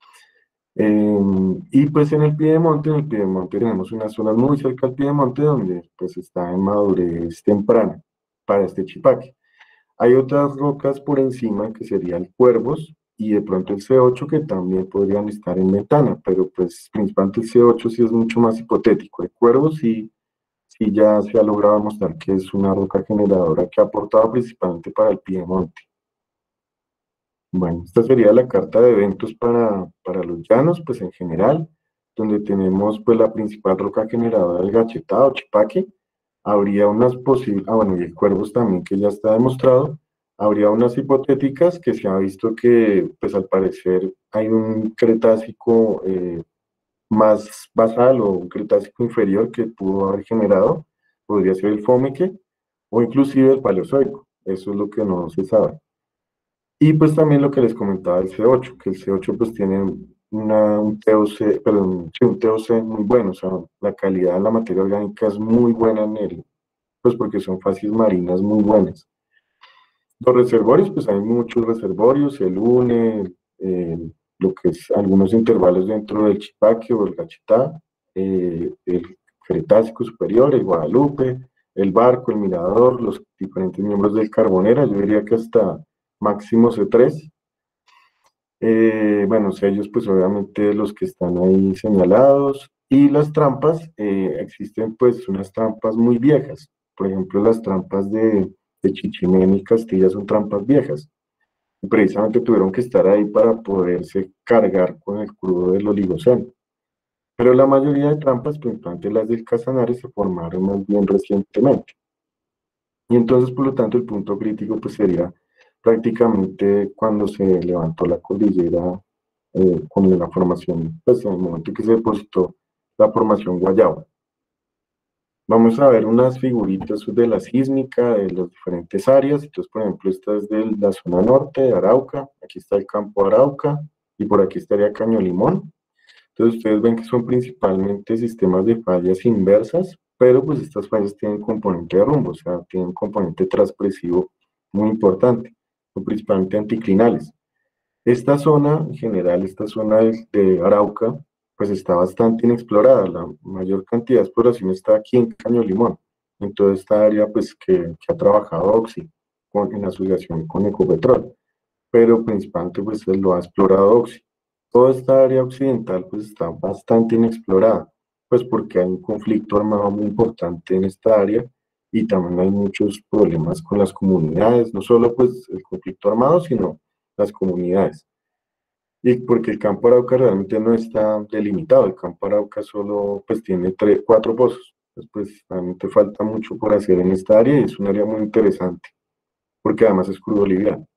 Eh, y pues en el Piedemonte, en el Piedemonte tenemos unas zonas muy cerca al Piedemonte donde pues está en madurez temprana para este Chipaque. Hay otras rocas por encima que serían cuervos y de pronto el C ocho que también podrían estar en ventana, pero pues principalmente el C ocho sí es mucho más hipotético. El cuervo sí, sí ya se ha logrado mostrar que es una roca generadora que ha aportado principalmente para el Piedemonte. Bueno, esta sería la carta de eventos para, para los llanos, pues en general, donde tenemos pues la principal roca generadora del Gachetá o Chipaque. Habría unas posibles, ah bueno, y el Cuervos también que ya está demostrado. Habría unas hipotéticas que se ha visto que pues al parecer hay un Cretácico eh, más basal o un Cretácico inferior que pudo haber generado, podría ser el Fomeque o inclusive el Paleozoico, eso es lo que no se sabe. Y pues también lo que les comentaba del C ocho, que el C ocho pues tiene una, un T O C, perdón, sí, un T O C muy bueno, o sea, la calidad de la materia orgánica es muy buena en él, pues porque son facies marinas muy buenas. Los reservorios, pues hay muchos reservorios, el UNE, eh, lo que es algunos intervalos dentro del Chipaque o el Gachetá, eh, el Cretácico Superior, el Guadalupe, el Barco, el Mirador, los diferentes miembros del Carbonera, yo diría que hasta máximo C tres. Eh, bueno, sellos, pues obviamente los que están ahí señalados. Y las trampas, eh, existen pues unas trampas muy viejas. Por ejemplo, las trampas de, de Chichimén y Castilla son trampas viejas. Y precisamente tuvieron que estar ahí para poderse cargar con el crudo del Oligoceno. Pero la mayoría de trampas, principalmente las del Casanare, se formaron más bien recientemente. Y entonces, por lo tanto, el punto crítico pues sería prácticamente cuando se levantó la cordillera eh, con la formación, pues en el momento que se depositó la formación Guayabo. Vamos a ver unas figuritas de la sísmica de las diferentes áreas. Entonces, por ejemplo, esta es de la zona norte de Arauca, aquí está el campo Arauca y por aquí estaría Caño Limón. Entonces, ustedes ven que son principalmente sistemas de fallas inversas, pero pues estas fallas tienen componente de rumbo, o sea, tienen componente transpresivo muy importante, son principalmente anticlinales. Esta zona, en general, esta zona de, de Arauca, pues está bastante inexplorada. La mayor cantidad de exploración está aquí en Caño Limón, en toda esta área pues que, que ha trabajado Oxy con, en asociación con Ecopetrol, pero principalmente pues lo ha explorado Oxy. Toda esta área occidental pues está bastante inexplorada, pues porque hay un conflicto armado muy importante en esta área y también hay muchos problemas con las comunidades, no solo pues el conflicto armado, sino las comunidades. Y porque el campo Arauca realmente no está delimitado, el campo Arauca solo pues tiene tres, cuatro pozos. Entonces, pues realmente falta mucho por hacer en esta área y es un área muy interesante, porque además es crudo liviano.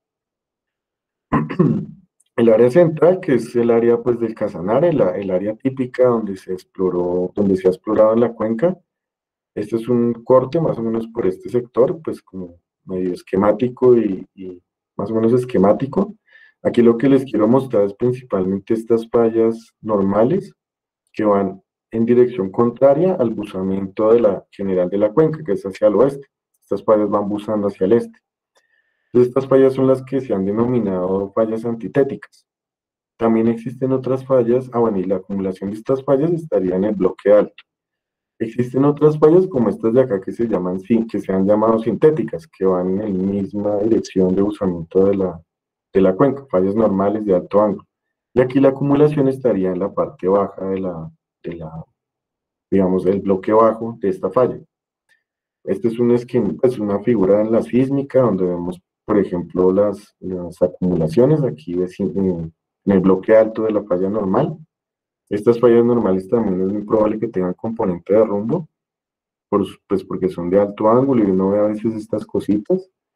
El área central, que es el área pues del Casanare, la, el área típica donde se exploró, donde se ha explorado en la cuenca. Este es un corte más o menos por este sector, pues como medio esquemático y, y más o menos esquemático. Aquí lo que les quiero mostrar es principalmente estas fallas normales que van en dirección contraria al buzamiento de la general de la cuenca, que es hacia el oeste. Estas fallas van buzando hacia el este. Entonces, estas fallas son las que se han denominado fallas antitéticas. También existen otras fallas, ah bueno, y la acumulación de estas fallas estaría en el bloque alto. Existen otras fallas como estas de acá que se llaman, que se han llamado sintéticas, que van en la misma dirección de buzamiento de la, de la cuenca, fallas normales de alto ángulo. Y aquí la acumulación estaría en la parte baja de la, de la digamos, el bloque bajo de esta falla. Este es un esquema, pues una figura en la sísmica donde vemos, por ejemplo, las, las acumulaciones aquí en el bloque alto de la falla normal. Estas fallas normales también es muy probable que tengan componente de rumbo, por, pues porque son de alto ángulo y uno ve a veces estas cositas.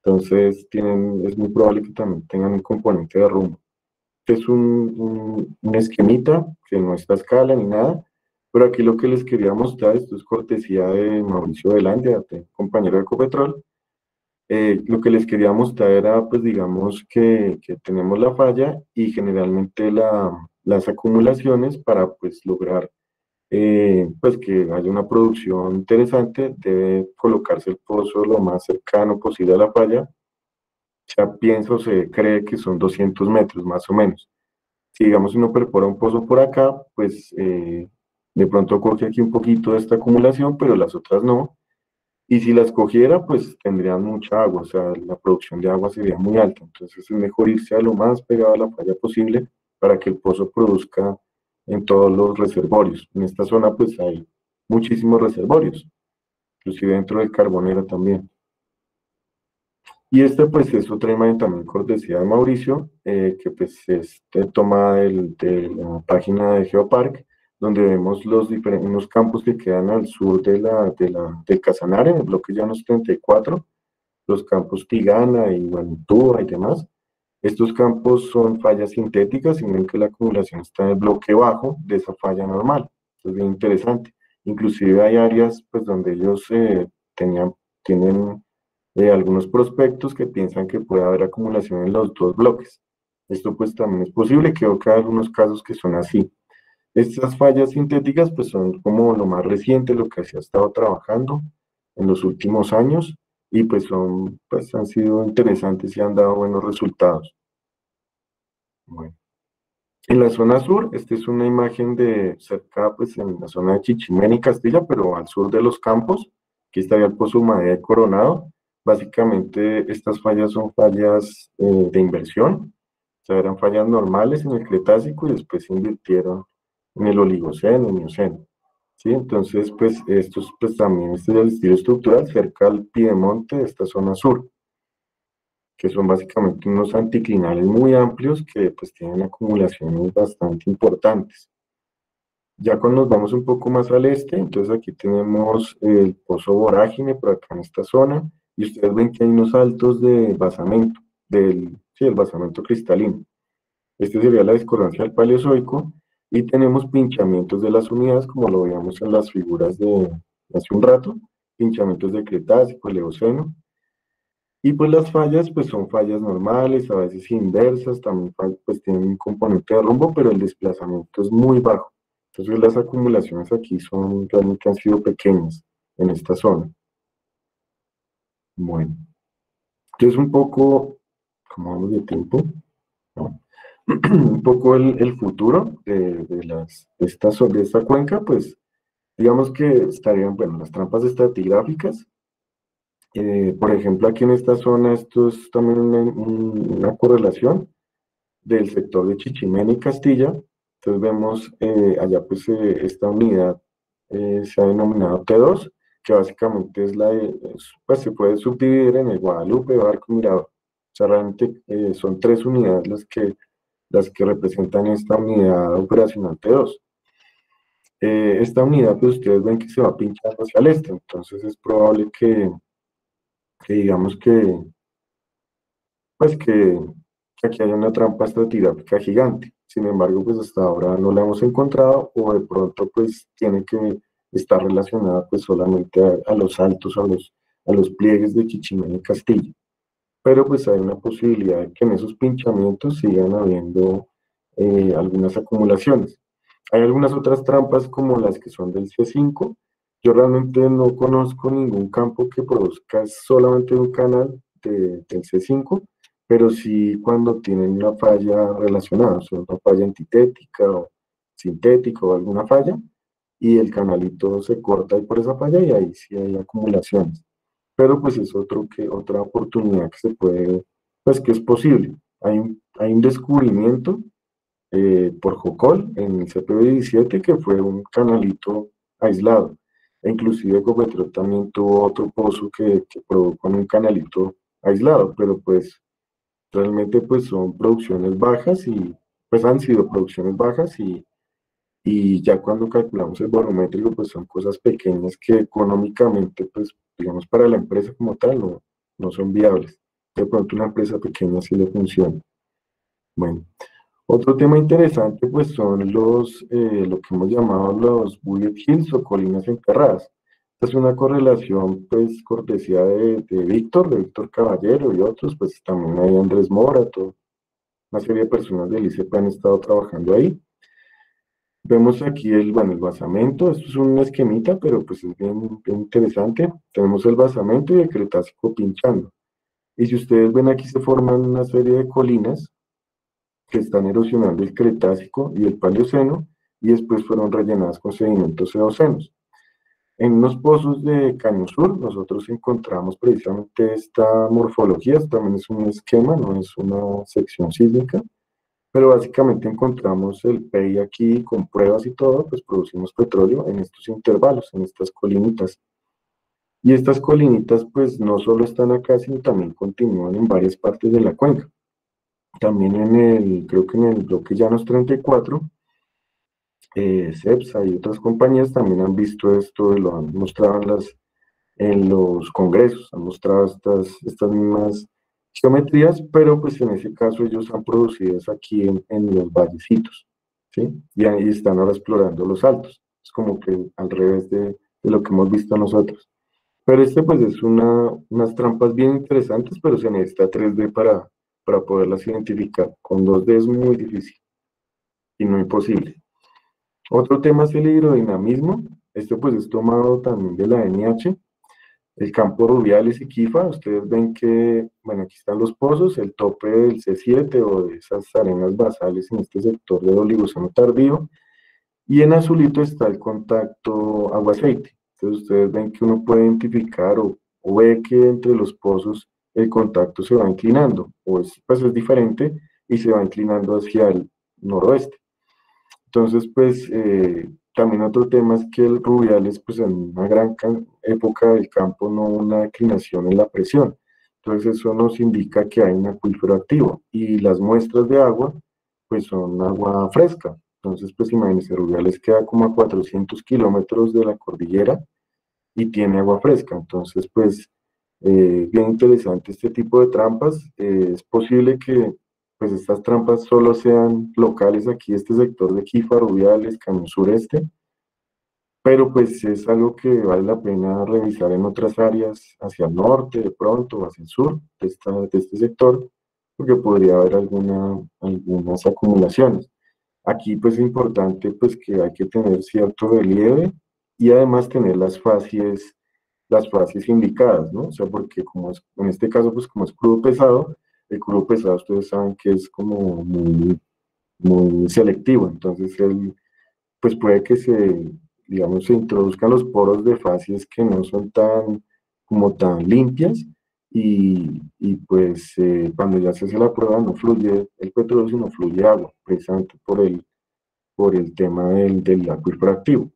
Entonces tienen, es muy probable que también tengan un componente de rumbo. Es un, un, un esquemita que no está a escala ni nada, pero aquí lo que les quería mostrar, esto es cortesía de Mauricio Velandia, de compañero de Ecopetrol. Eh, lo que les quería mostrar era, pues digamos que, que tenemos la falla y generalmente la, las acumulaciones para pues lograr eh, pues que haya una producción interesante, debe colocarse el pozo lo más cercano posible a la falla. O sea, pienso, se cree que son doscientos metros más o menos. Si digamos uno perfora un pozo por acá, pues eh, de pronto coge aquí un poquito de esta acumulación, pero las otras no. Y si las cogiera, pues tendrían mucha agua, o sea, la producción de agua sería muy alta. Entonces es mejor irse a lo más pegado a la falla posible para que el pozo produzca en todos los reservorios. En esta zona, pues hay muchísimos reservorios, inclusive dentro del Carbonera también. Y esta, pues, es otra imagen también cortesía de Mauricio, eh, que pues es de tomada del, de la página de Geopark, donde vemos los diferentes, unos campos que quedan al sur de la, de la, del Casanare, en el bloque Llanos treinta y cuatro, los campos Tigana y Guanitúa y demás. Estos campos son fallas sintéticas, y ven que la acumulación está en el bloque bajo de esa falla normal. Esto es bien interesante. Inclusive hay áreas pues, donde ellos eh, tenían, tienen eh, algunos prospectos que piensan que puede haber acumulación en los dos bloques. Esto pues también es posible, creo que hay algunos casos que son así. Estas fallas sintéticas pues son como lo más reciente, lo que se ha estado trabajando en los últimos años y pues son, pues han sido interesantes y han dado buenos resultados. Bueno. En la zona sur, esta es una imagen de cerca, pues en la zona de Chichimeni, Castilla, pero al sur de los campos. Aquí estaría el Pozo Madea de Coronado. Básicamente, estas fallas son fallas eh, de inversión. O sea, eran fallas normales en el Cretácico y después se invirtieron en el Oligoceno, en el Mioceno. ¿Sí? Entonces, pues, estos, pues también, este es el estilo estructural cerca al piedemonte de esta zona sur, que son básicamente unos anticlinales muy amplios que pues tienen acumulaciones bastante importantes. Ya cuando nos vamos un poco más al este, entonces aquí tenemos el Pozo Vorágine por acá en esta zona, y ustedes ven que hay unos saltos de basamento, del, sí, el basamento cristalino. Este sería la discordancia del Paleozoico, y tenemos pinchamientos de las unidades, como lo veíamos en las figuras de hace un rato, pinchamientos de Cretácico, el Eoceno. Y pues las fallas, pues son fallas normales, a veces inversas, también pues tienen un componente de rumbo, pero el desplazamiento es muy bajo. Entonces las acumulaciones aquí son, realmente han sido pequeñas en esta zona. Bueno, entonces un poco, ¿cómo vamos de tiempo? No. Un poco el, el futuro de, de, las, de, esta, de esta cuenca, pues digamos que estarían, bueno, las trampas estratigráficas. Eh, por ejemplo, aquí en esta zona, esto es también una, una correlación del sector de Chichimeni y Castilla. Entonces vemos eh, allá pues eh, esta unidad eh, se ha denominado T dos, que básicamente es la de, pues se puede subdividir en el Guadalupe, Barco y Mirador. O sea, realmente eh, son tres unidades las que, las que representan esta unidad operacional T dos. Eh, esta unidad, pues ustedes ven que se va pinchando hacia el este, entonces es probable que que digamos que, pues que, que aquí hay una trampa estratigráfica gigante. Sin embargo, pues hasta ahora no la hemos encontrado, o de pronto pues tiene que estar relacionada pues solamente a, a los altos, a los, a los pliegues de Chichimeni y Castilla. Pero pues hay una posibilidad de que en esos pinchamientos sigan habiendo eh, algunas acumulaciones. Hay algunas otras trampas como las que son del C cinco. Yo realmente no conozco ningún campo que produzca solamente un canal de, del C cinco, pero sí cuando tienen una falla relacionada, o sea, una falla antitética o sintética o alguna falla, y el canalito se corta ahí por esa falla y ahí sí hay acumulaciones. Pero pues es otro que, otra oportunidad que se puede, pues que es posible. Hay un, hay un descubrimiento eh, por Jocol en el C P B diecisiete que fue un canalito aislado. E inclusive Ecopetrol también tuvo otro pozo que, que probó con un canalito aislado, pero pues realmente pues son producciones bajas y pues han sido producciones bajas y, y ya cuando calculamos el volumétrico pues son cosas pequeñas que económicamente pues digamos para la empresa como tal no, no son viables. De pronto una empresa pequeña sí le funciona. Bueno, otro tema interesante pues son los, eh, lo que hemos llamado los bullet hills o colinas enterradas. Esta es una correlación pues cortesía de, de Víctor, de Víctor Caballero y otros, pues también hay Andrés Mora, todo, una serie de personas del I C P han estado trabajando ahí. Vemos aquí el, bueno, el basamento, esto es un esquemita, pero pues es bien, bien interesante. Tenemos el basamento y el Cretácico pinchando. Y si ustedes ven aquí se forman una serie de colinas que están erosionando el Cretácico y el Paleoceno y después fueron rellenadas con sedimentos eocenos. En unos pozos de Caño Sur nosotros encontramos precisamente esta morfología, esto también es un esquema, no es una sección sísmica, pero básicamente encontramos el P E I aquí con pruebas y todo, pues producimos petróleo en estos intervalos, en estas colinitas. Y estas colinitas pues no solo están acá, sino también continúan en varias partes de la cuenca. También en el, creo que en el bloque Llanos treinta y cuatro, eh, CEPSA y otras compañías también han visto esto, lo han mostrado en, las, en los congresos, han mostrado estas, estas mismas geometrías, pero pues en ese caso ellos han producido aquí en, en los vallecitos, ¿sí? Y ahí están ahora explorando los altos, es como que al revés de, de lo que hemos visto nosotros. Pero este pues es una, unas trampas bien interesantes, pero se necesita tres D para, para poderlas identificar. Con dos D es muy difícil y no imposible. Otro tema es el hidrodinamismo. Esto pues es tomado también de la N H. El campo Rubiales y Quifa, ustedes ven que, bueno, aquí están los pozos, el tope del C siete o de esas arenas basales en este sector del Oligoceno tardío, y en azulito está el contacto agua-aceite. Entonces ustedes ven que uno puede identificar o, o ve que entre los pozos el contacto se va inclinando, o es, pues es diferente y se va inclinando hacia el noroeste. Entonces, pues eh, también otro tema es que el Rubiales, pues en una gran época del campo no hubo una declinación en la presión. Entonces eso nos indica que hay un acuífero activo y las muestras de agua, pues son agua fresca. Entonces, pues imagínense, Rubiales queda como a cuatrocientos kilómetros de la cordillera y tiene agua fresca. Entonces, pues, eh, bien interesante este tipo de trampas. Eh, es posible que pues estas trampas solo sean locales aquí, este sector de Quifa, Rubiales, Cañón Sureste, pero pues es algo que vale la pena revisar en otras áreas, hacia el norte de pronto, hacia el sur de, esta, de este sector, porque podría haber alguna, algunas acumulaciones. Aquí pues es importante pues que hay que tener cierto relieve y además tener las facies, las facies indicadas, ¿no? O sea, porque como es, en este caso pues como es crudo pesado, el crudo pesado ustedes saben que es como muy, muy selectivo, entonces él pues puede que se, digamos, se introduzcan los poros de facies que no son tan, como tan limpias y, y pues eh, cuando ya se hace la prueba no fluye el petróleo, sino fluye agua, precisamente por el, por el tema del, del acuífero activo.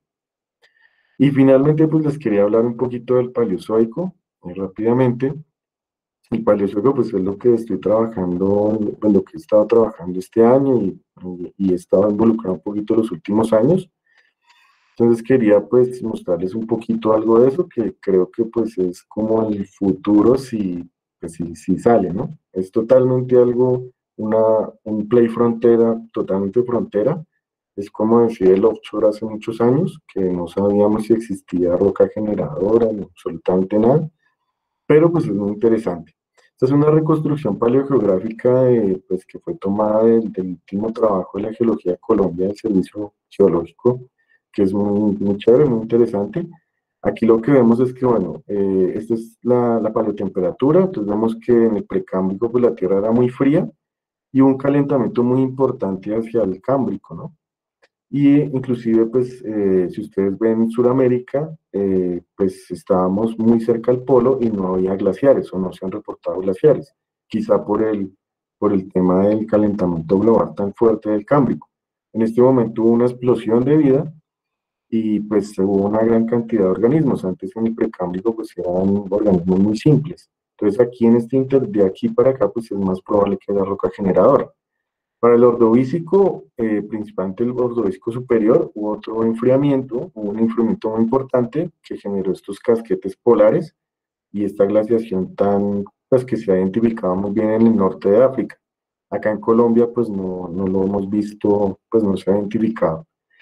Y finalmente, pues les quería hablar un poquito del Paleozoico, muy rápidamente. El Paleozoico, pues es lo que estoy trabajando, pues lo que he estado trabajando este año y, y he estado involucrado un poquito los últimos años. Entonces quería pues mostrarles un poquito algo de eso, que creo que pues es como el futuro si, pues, si, si sale, ¿no? Es totalmente algo, una, un play frontera, totalmente frontera. Es como decía el offshore hace muchos años, que no sabíamos si existía roca generadora, ni absolutamente nada, pero pues es muy interesante. Esta es una reconstrucción paleogeográfica de, pues, que fue tomada del, del último trabajo de la Geología de Colombia, del Servicio Geológico, que es muy, muy chévere, muy interesante. Aquí lo que vemos es que, bueno, eh, esta es la, la paleotemperatura, entonces vemos que en el precámbrico pues la Tierra era muy fría y un calentamiento muy importante hacia el cámbrico, ¿no? Y inclusive, pues, eh, si ustedes ven Sudamérica, eh, pues estábamos muy cerca al polo y no había glaciares o no se han reportado glaciares, quizá por el, por el tema del calentamiento global tan fuerte del Cámbrico. En este momento hubo una explosión de vida y pues hubo una gran cantidad de organismos. Antes en el precámbrico pues eran organismos muy simples. Entonces aquí en este inter, de aquí para acá pues es más probable que haya roca generadora. Para el ordovícico, eh, principalmente el ordovícico superior, hubo otro enfriamiento, hubo un enfriamiento muy importante que generó estos casquetes polares y esta glaciación tan, pues que se ha identificado muy bien en el norte de África. Acá en Colombia, pues no, no lo hemos visto, pues no se ha identificado.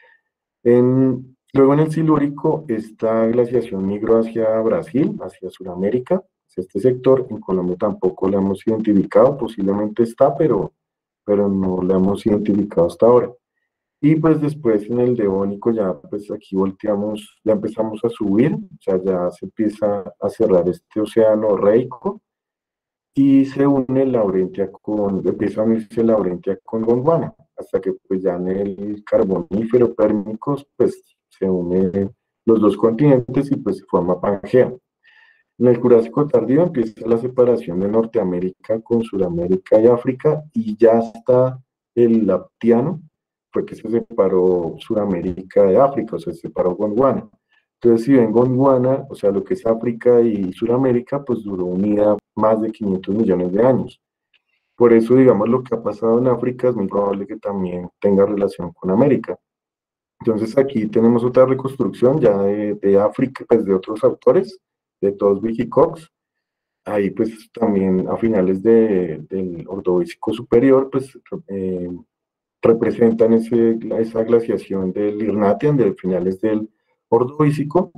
En, luego en el Silúrico, esta glaciación migró hacia Brasil, hacia Sudamérica. Este sector en Colombia tampoco lo hemos identificado, posiblemente está, pero, pero no lo hemos identificado hasta ahora. Y pues después en el Devónico ya pues aquí volteamos, ya empezamos a subir, o sea, ya se empieza a cerrar este océano Reico y se une Laurentia con, empieza a unirse Laurentia con Gondwana, hasta que pues ya en el Carbonífero Pérmicos pues se unen los dos continentes y pues se forma Pangea. En el Jurásico tardío empieza la separación de Norteamérica con Sudamérica y África y ya está el Laptiano, fue que se separó Sudamérica de África, o sea, se separó Gondwana. Entonces, si ven Gondwana, o sea, lo que es África y Sudamérica, pues duró unida más de quinientos millones de años. Por eso, digamos, lo que ha pasado en África es muy probable que también tenga relación con América. Entonces, aquí tenemos otra reconstrucción ya de, de África, pues de otros autores, de Tosby y Cox. Ahí, pues, también a finales de, del Ordovícico superior, pues, eh, representan ese, esa glaciación del Irnatian, de finales del Ordovícico,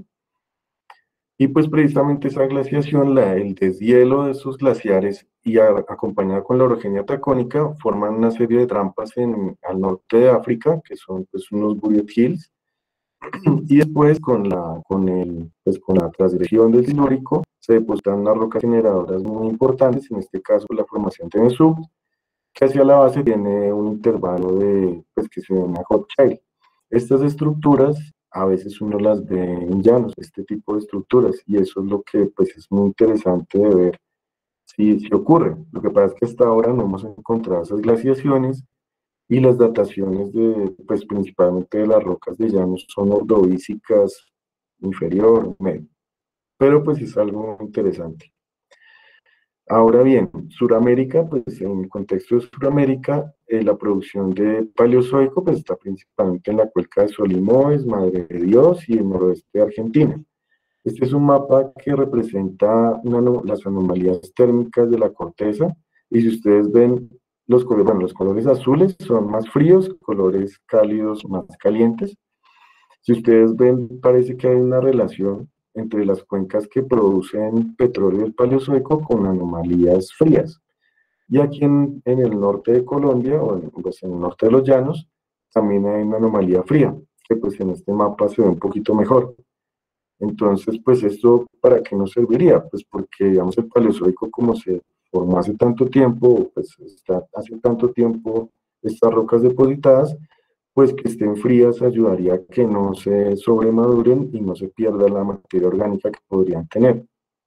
y pues precisamente esa glaciación, la, el deshielo de esos glaciares y a, acompañada con la orogenia tacónica, forman una serie de trampas en, al norte de África, que son pues unos Buried Hills, y después con la, con el, pues, con la transgresión del Silúrico se depositan unas rocas generadoras muy importantes, en este caso la formación de Mesub, que hacia la base tiene un intervalo de, pues que se llama hot shale. Estas estructuras a veces uno las ve en llanos, este tipo de estructuras, y eso es lo que pues es muy interesante de ver si, si ocurre. Lo que pasa es que hasta ahora no hemos encontrado esas glaciaciones y las dataciones de, pues principalmente de las rocas de llanos son ordovícicas inferior, medio, pero pues es algo interesante. Ahora bien, Suramérica, pues en el contexto de Suramérica, eh, la producción de paleozoico pues, está principalmente en la cuenca de Solimoes, Madre de Dios y el noroeste de Argentina. Este es un mapa que representa una, las anomalías térmicas de la corteza y si ustedes ven los colores, bueno, los colores azules son más fríos, colores cálidos más calientes. Si ustedes ven, parece que hay una relación entre las cuencas que producen petróleo del Paleozoico con anomalías frías. Y aquí en, en el norte de Colombia, o en, pues en el norte de los llanos, también hay una anomalía fría, que pues en este mapa se ve un poquito mejor. Entonces, pues esto, ¿para qué nos serviría? Pues porque, digamos, el Paleozoico como se formó hace tanto tiempo, pues está hace tanto tiempo estas rocas depositadas, pues que estén frías ayudaría a que no se sobremaduren y no se pierda la materia orgánica que podrían tener.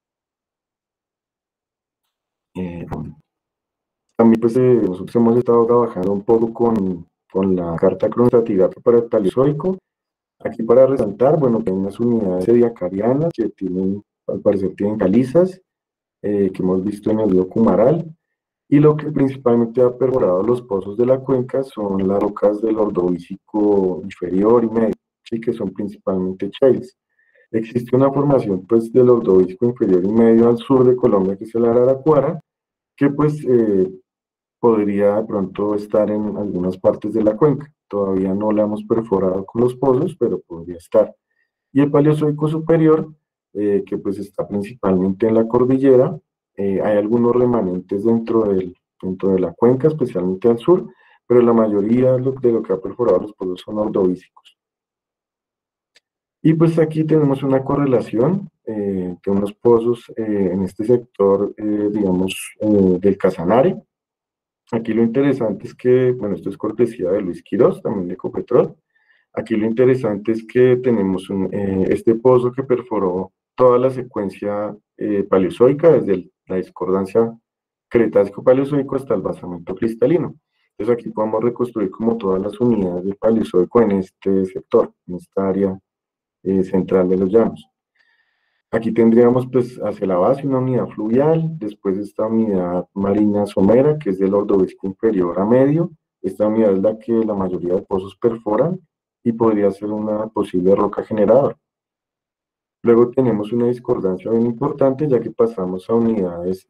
Eh, también pues eh, nosotros hemos estado trabajando un poco con, con la carta cronoestratigráfica para el Paleozoico. Aquí para resaltar, bueno, que hay unas unidades ediacarianas que tienen, al parecer tienen calizas, eh, que hemos visto en el río Cumaral. Y lo que principalmente ha perforado los pozos de la cuenca son las rocas del Ordovícico inferior y medio, ¿sí? Que son principalmente shales. Existe una formación pues del Ordovícico inferior y medio al sur de Colombia, que es el Araraquara, que pues eh, podría de pronto estar en algunas partes de la cuenca. Todavía no la hemos perforado con los pozos, pero podría estar. Y el Paleozoico superior, eh, que pues está principalmente en la cordillera, eh, hay algunos remanentes dentro, del, dentro de la cuenca, especialmente al sur, pero la mayoría de lo, de lo que ha perforado los pozos son ordovícicos. Y pues aquí tenemos una correlación eh, de unos pozos eh, en este sector, eh, digamos, eh, del Casanare. Aquí lo interesante es que, bueno, esto es cortesía de Luis Quirós, también de Ecopetrol. Aquí lo interesante es que tenemos un, eh, este pozo que perforó toda la secuencia eh, paleozoica, desde el, la discordancia Cretácico-Paleozoico hasta el basamento cristalino. Entonces aquí podemos reconstruir como todas las unidades del Paleozoico en este sector, en esta área eh, central de los llanos. Aquí tendríamos pues hacia la base una unidad fluvial, después esta unidad marina somera, que es del Ordovícico inferior a medio. Esta unidad es la que la mayoría de pozos perforan y podría ser una posible roca generadora. Luego tenemos una discordancia bien importante, ya que pasamos a unidades,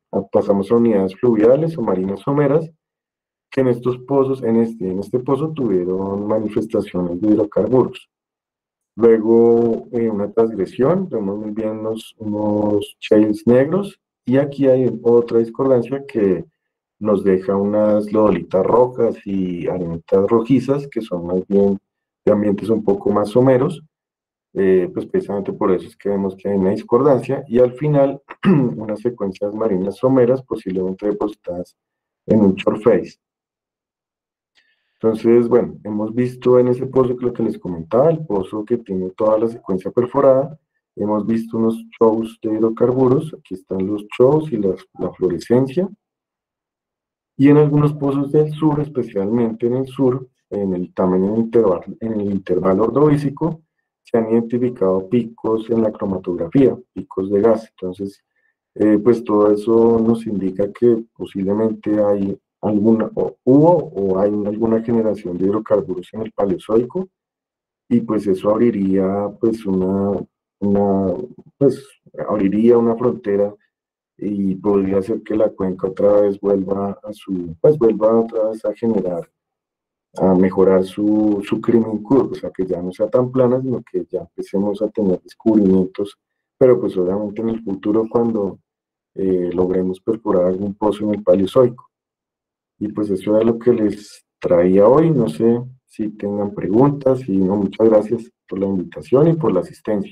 pasamos a unidades fluviales o marinas someras, que en estos pozos, en este, en este pozo tuvieron manifestaciones de hidrocarburos. Luego, eh, una transgresión, vemos muy bien unos, unos shales negros, y aquí hay otra discordancia que nos deja unas lodolitas rojas y arenetas rojizas, que son más bien de ambientes un poco más someros. Eh, pues precisamente por eso es que vemos que hay una discordancia, y al final unas secuencias marinas someras posiblemente depositadas en un shore face. Entonces, bueno, hemos visto en ese pozo que lo que les comentaba, el pozo que tiene toda la secuencia perforada. Hemos visto unos shows de hidrocarburos, aquí están los shows y las, la fluorescencia. Y en algunos pozos del sur, especialmente en el sur, en el tamaño en intervalo, en el intervalo ordovícico, se han identificado picos en la cromatografía, picos de gas. Entonces, eh, pues todo eso nos indica que posiblemente hay alguna, o hubo o hay alguna generación de hidrocarburos en el Paleozoico, y pues eso abriría pues una, una pues abriría una frontera, y podría ser que la cuenca otra vez vuelva a su, pues vuelva otra vez a generar, a mejorar su, su crimen curve, o sea, que ya no sea tan plana, sino que ya empecemos a tener descubrimientos, pero pues obviamente en el futuro cuando eh, logremos perforar algún pozo en el Paleozoico. Y pues eso era lo que les traía hoy, no sé si tengan preguntas, y no, muchas gracias por la invitación y por la asistencia.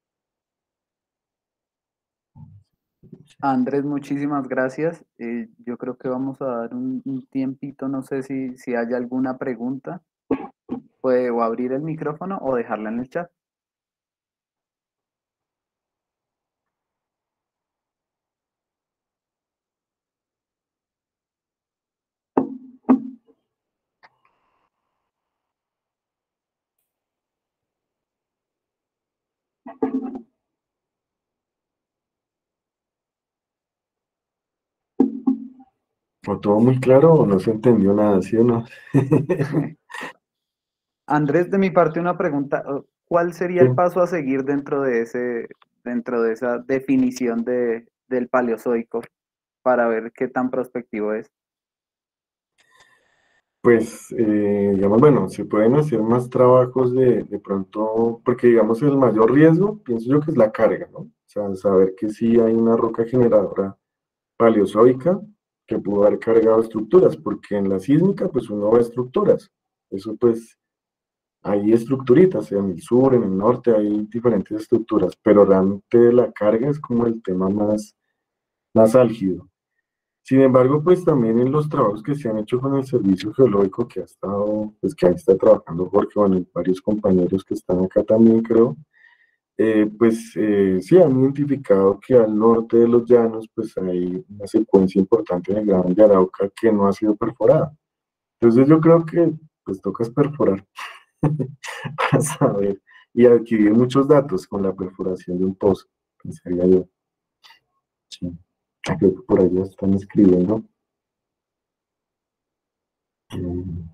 Andrés, muchísimas gracias. Eh, yo creo que vamos a dar un, un tiempito, no sé si, si hay alguna pregunta. Puede o abrir el micrófono o dejarla en el chat. ¿O todo muy claro o no se entendió nada, sí o no? Andrés, de mi parte una pregunta. ¿Cuál sería Sí. el paso a seguir dentro de ese, dentro de esa definición de, del Paleozoico para ver qué tan prospectivo es? Pues, eh, digamos, bueno, se pueden hacer más trabajos de, de pronto, porque digamos el mayor riesgo, pienso yo que es la carga, ¿no? O sea, saber que sí hay una roca generadora paleozoica que pudo haber cargado estructuras, porque en la sísmica pues uno ve estructuras, eso pues hay estructuritas, en el sur, en el norte hay diferentes estructuras, pero realmente la carga es como el tema más, más álgido. Sin embargo, pues también en los trabajos que se han hecho con el servicio geológico que ha estado, pues que ahí está trabajando Jorge, bueno, y varios compañeros que están acá también, creo, eh, pues eh, sí han identificado que al norte de los llanos, pues hay una secuencia importante en el Gran de Arauca que no ha sido perforada. Entonces yo creo que pues toca es perforar para saber y adquirir muchos datos con la perforación de un pozo, pensaría yo. Sí. Creo que por allá están escribiendo. Mm.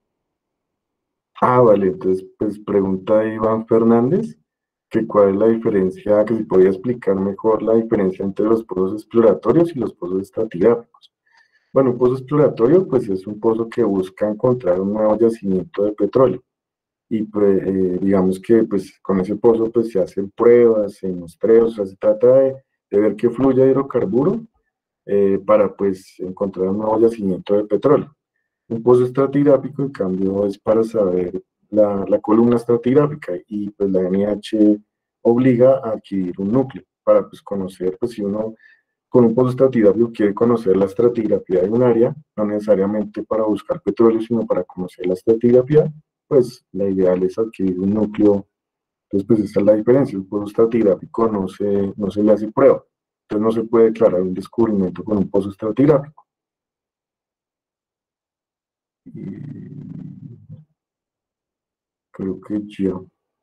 Ah, vale, entonces, pues pregunta Iván Fernández, que cuál es la diferencia, que si podía explicar mejor la diferencia entre los pozos exploratorios y los pozos estratigráficos. Bueno, un pozo exploratorio, pues es un pozo que busca encontrar un nuevo yacimiento de petróleo. Y pues, eh, digamos que pues con ese pozo pues se hacen pruebas, se muestreos, o sea, se trata de, de ver que fluya hidrocarburo eh, para pues encontrar un nuevo yacimiento de petróleo. Un pozo estratigráfico, en cambio, es para saber la, la columna estratigráfica, y pues la N H obliga a adquirir un núcleo para pues conocer, pues si uno con un pozo estratigráfico quiere conocer la estratigrafía de un área, no necesariamente para buscar petróleo, sino para conocer la estratigrafía, pues la ideal es adquirir un núcleo. Entonces, pues esa es la diferencia. Un pozo estratigráfico no se, no se le hace prueba. Entonces no se puede declarar un descubrimiento con un pozo estratigráfico. Y creo que ya.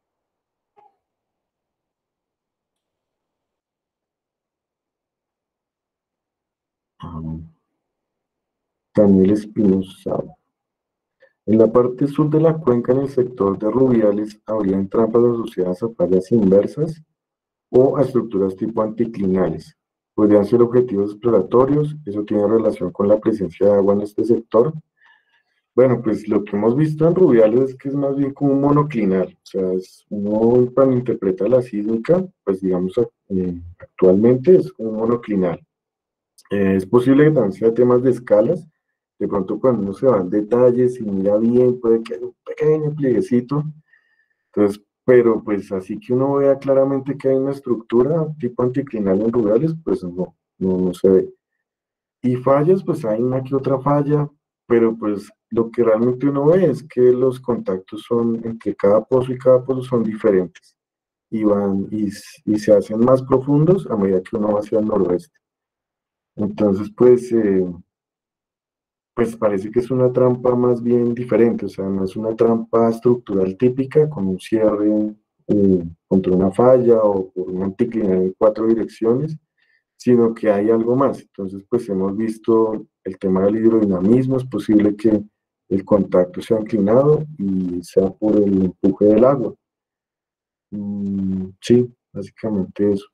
Ah, Daniel Espinosa. En la parte sur de la cuenca, en el sector de Rubiales, habrían trampas asociadas a fallas inversas o a estructuras tipo anticlinales. podrían ser objetivos exploratorios, eso tiene relación con la presencia de agua en este sector. Bueno, pues lo que hemos visto en Rubiales es que es más bien como un monoclinal, o sea, es, uno cuando interpreta la sísmica, pues digamos eh, actualmente es un monoclinal. Eh, es posible que también sea temas de escalas, de pronto cuando uno se va en detalles y mira bien, puede que haya un pequeño plieguecito, entonces, pero pues así que uno vea claramente que hay una estructura tipo anticlinal en Rubiales, pues no, no, no se ve. Y fallas, pues hay una que otra falla, pero pues lo que realmente uno ve es que los contactos son entre cada pozo y cada pozo son diferentes y van y, s- y se hacen más profundos a medida que uno va hacia el noroeste. Entonces, pues, eh, pues parece que es una trampa más bien diferente, o sea, no es una trampa estructural típica con un cierre eh, contra una falla o por un anticlinal en cuatro direcciones, sino que hay algo más. Entonces, pues hemos visto el tema del hidrodinamismo, es posible que el contacto sea inclinado y sea por el empuje del agua. Mm, sí, básicamente eso.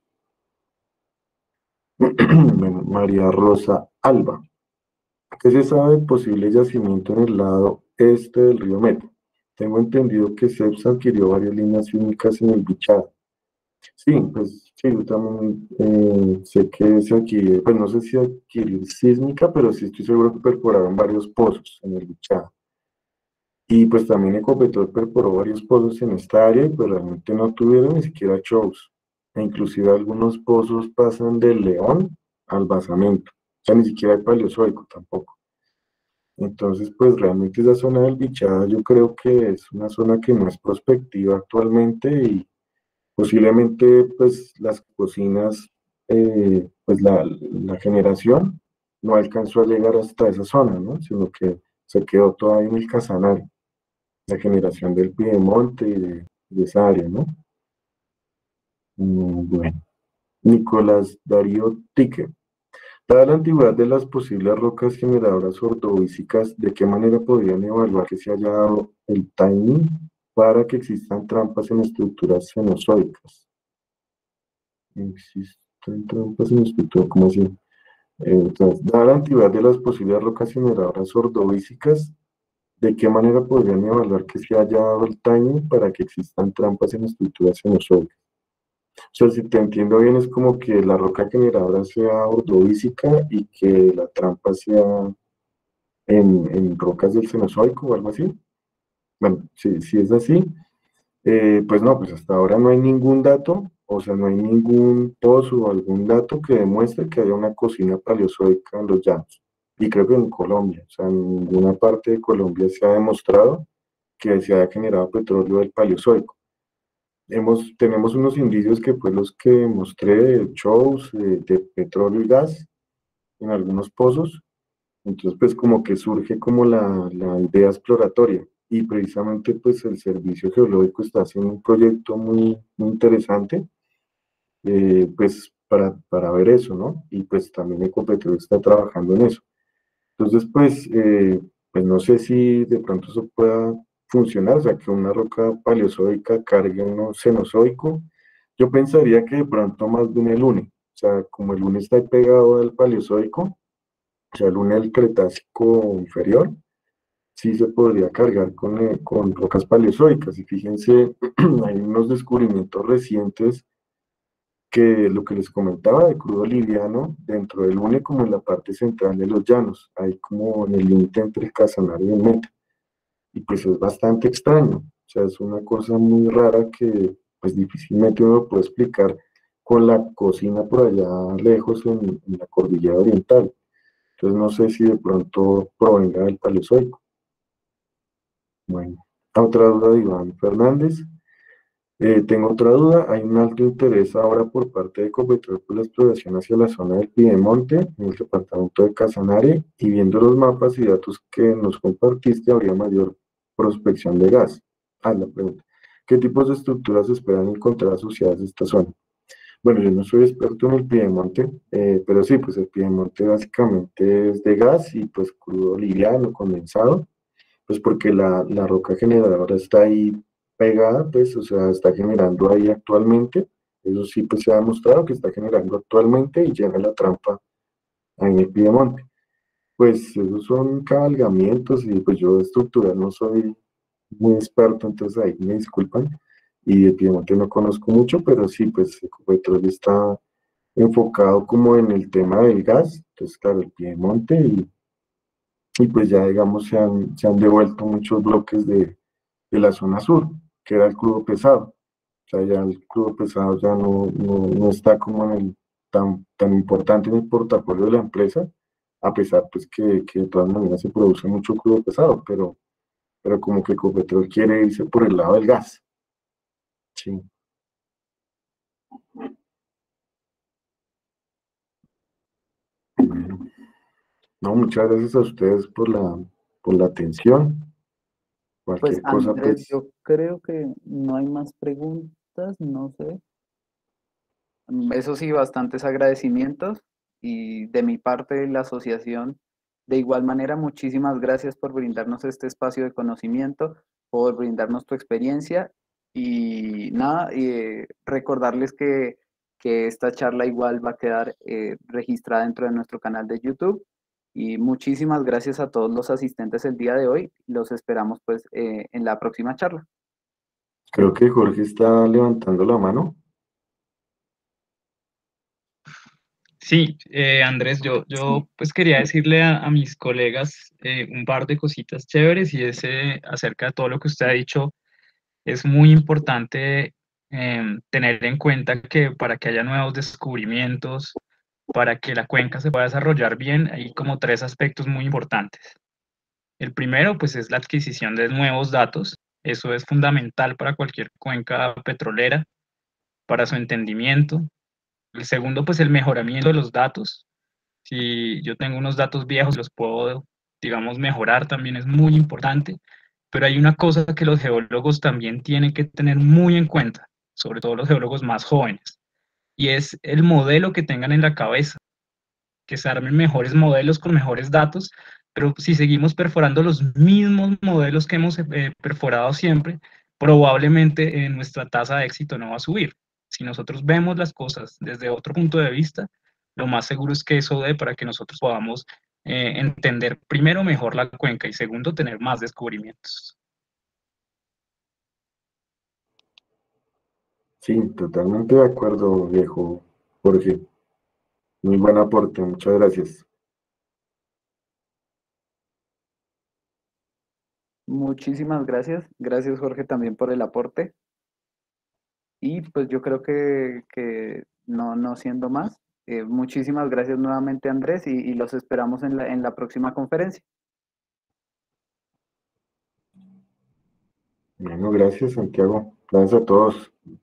Bueno, María Rosa Alba. ¿Qué se sabe del posible yacimiento en el lado este del río Meta? Tengo entendido que CEPS adquirió varias líneas sísmicas en el Bichada. Sí, pues sí, yo también eh, sé que se adquirió, pues no sé si adquirió sísmica, pero sí estoy seguro que perforaron varios pozos en el Bichada. Y pues también Ecopetrol perforó varios pozos en esta área y pues realmente no tuvieron ni siquiera shows. E inclusive algunos pozos pasan del León al basamento. O sea, ni siquiera hay paleozoico tampoco. Entonces, pues realmente esa zona del Bichada yo creo que es una zona que no es prospectiva actualmente y posiblemente pues las cocinas, eh, pues la, la generación no alcanzó a llegar hasta esa zona, ¿no? Sino que se quedó todavía en el Casanare, la generación del Piedemonte y de, de esa área, ¿no? Mm, bueno, Nicolás Darío Tique. Dada la antigüedad de las posibles rocas generadoras ordovícicas, ¿de qué manera podrían evaluar que se haya dado el timing para que existan trampas en estructuras cenozoicas? Existen trampas en estructuras, ¿cómo así? Eh, entonces, dada la antigüedad de las posibles rocas generadoras ordovícicas, ¿de qué manera podrían evaluar que se haya dado el timing para que existan trampas en estructuras cenozoicas? O sea, si te entiendo bien, es como que la roca generadora sea ordovícica y que la trampa sea en, en rocas del Cenozoico o algo así. Bueno, si, si es así, eh, pues no, pues hasta ahora no hay ningún dato, o sea, no hay ningún pozo o algún dato que demuestre que haya una cocina paleozoica en los llanos. Y creo que en Colombia, o sea, en ninguna parte de Colombia se ha demostrado que se haya generado petróleo del paleozoico. Hemos, tenemos unos indicios que fue los que mostré de shows de, de petróleo y gas en algunos pozos. Entonces, pues como que surge como la, la idea exploratoria y precisamente pues el Servicio Geológico está haciendo un proyecto muy, muy interesante eh, pues para, para ver eso, ¿no? Y pues también Ecopetrol está trabajando en eso. Entonces, pues, eh, pues no sé si de pronto eso pueda funcionar, o sea, que una roca paleozoica cargue un cenozoico. Yo pensaría que de pronto más bien el UNE, o sea, como el UNE está ahí pegado al paleozoico, o sea, el UNE del Cretácico inferior, sí se podría cargar con, eh, con rocas paleozoicas. Y fíjense, hay unos descubrimientos recientes que lo que les comentaba de crudo liviano, dentro del UNE como en la parte central de los llanos, ahí como en el límite entre el Casanare y el Meta. Y pues es bastante extraño, o sea, es una cosa muy rara que pues difícilmente uno lo puede explicar con la cocina por allá lejos en, en la cordillera oriental. Entonces no sé si de pronto provenga del Paleozoico. Bueno, otra duda de Iván Fernández. Eh, tengo otra duda, hay un alto interés ahora por parte de Ecopetrol por la exploración hacia la zona del Piedemonte, en el departamento de Casanare, y viendo los mapas y datos que nos compartiste, habría mayor prospección de gas. Ah, la pregunta. ¿Qué tipos de estructuras se esperan encontrar asociadas a esta zona? Bueno, yo no soy experto en el Piedemonte, eh, pero sí, pues el Piedemonte básicamente es de gas y pues crudo liviano, condensado, pues porque la, la roca generadora está ahí pegada, pues, o sea, está generando ahí actualmente, Eso sí, pues se ha demostrado que está generando actualmente y llena la trampa ahí en el Piedemonte. Pues esos son cabalgamientos y pues yo de estructura no soy muy experto, entonces ahí me disculpan. Y de Piedemonte no conozco mucho, pero sí, pues Ecopetrol está enfocado como en el tema del gas, entonces claro, el Piedemonte y, y pues ya digamos se han, se han devuelto muchos bloques de, de la zona sur, que era el crudo pesado. O sea, ya el crudo pesado ya no, no, no está como en el, tan, tan importante en el portafolio de la empresa, a pesar pues que, que de todas maneras se produce mucho crudo pesado, pero, pero como que Ecopetrol quiere irse por el lado del gas. Sí. Bueno, no, muchas gracias a ustedes por la, por la atención. Pues Cualquier cosa, Andrés, pues, yo creo que no hay más preguntas, no sé. Mm, Eso sí, bastantes agradecimientos y de mi parte, la asociación, de igual manera, muchísimas gracias por brindarnos este espacio de conocimiento, por brindarnos tu experiencia y nada, eh, recordarles que, que esta charla igual va a quedar eh, registrada dentro de nuestro canal de YouTube y muchísimas gracias a todos los asistentes el día de hoy. Los esperamos pues eh, en la próxima charla. creo que Jorge está levantando la mano. Sí, eh, Andrés, yo, yo pues quería decirle a, a mis colegas eh, un par de cositas chéveres y es eh, acerca de todo lo que usted ha dicho. Es muy importante em, tener en cuenta que para que haya nuevos descubrimientos, para que la cuenca se pueda desarrollar bien, hay como tres aspectos muy importantes. El primero, pues, es la adquisición de nuevos datos. Eso es fundamental para cualquier cuenca petrolera, para su entendimiento. El segundo, pues, el mejoramiento de los datos. Si yo tengo unos datos viejos, los puedo, digamos, mejorar, también es muy importante. Pero hay una cosa que los geólogos también tienen que tener muy en cuenta, sobre todo los geólogos más jóvenes, y es el modelo que tengan en la cabeza, que se armen mejores modelos con mejores datos, pero si seguimos perforando los mismos modelos que hemos eh, perforado siempre, probablemente eh, nuestra tasa de éxito no va a subir. Si nosotros vemos las cosas desde otro punto de vista, lo más seguro es que eso dé para que nosotros podamos eh, entender primero mejor la cuenca y segundo tener más descubrimientos. Sí, totalmente de acuerdo, viejo Jorge. Muy buen aporte, muchas gracias. Muchísimas gracias. Gracias, Jorge, también por el aporte. Y pues yo creo que, que no, no siendo más, eh, muchísimas gracias nuevamente, Andrés, y, y los esperamos en la, en la próxima conferencia. Bueno, gracias, Santiago. Gracias a todos.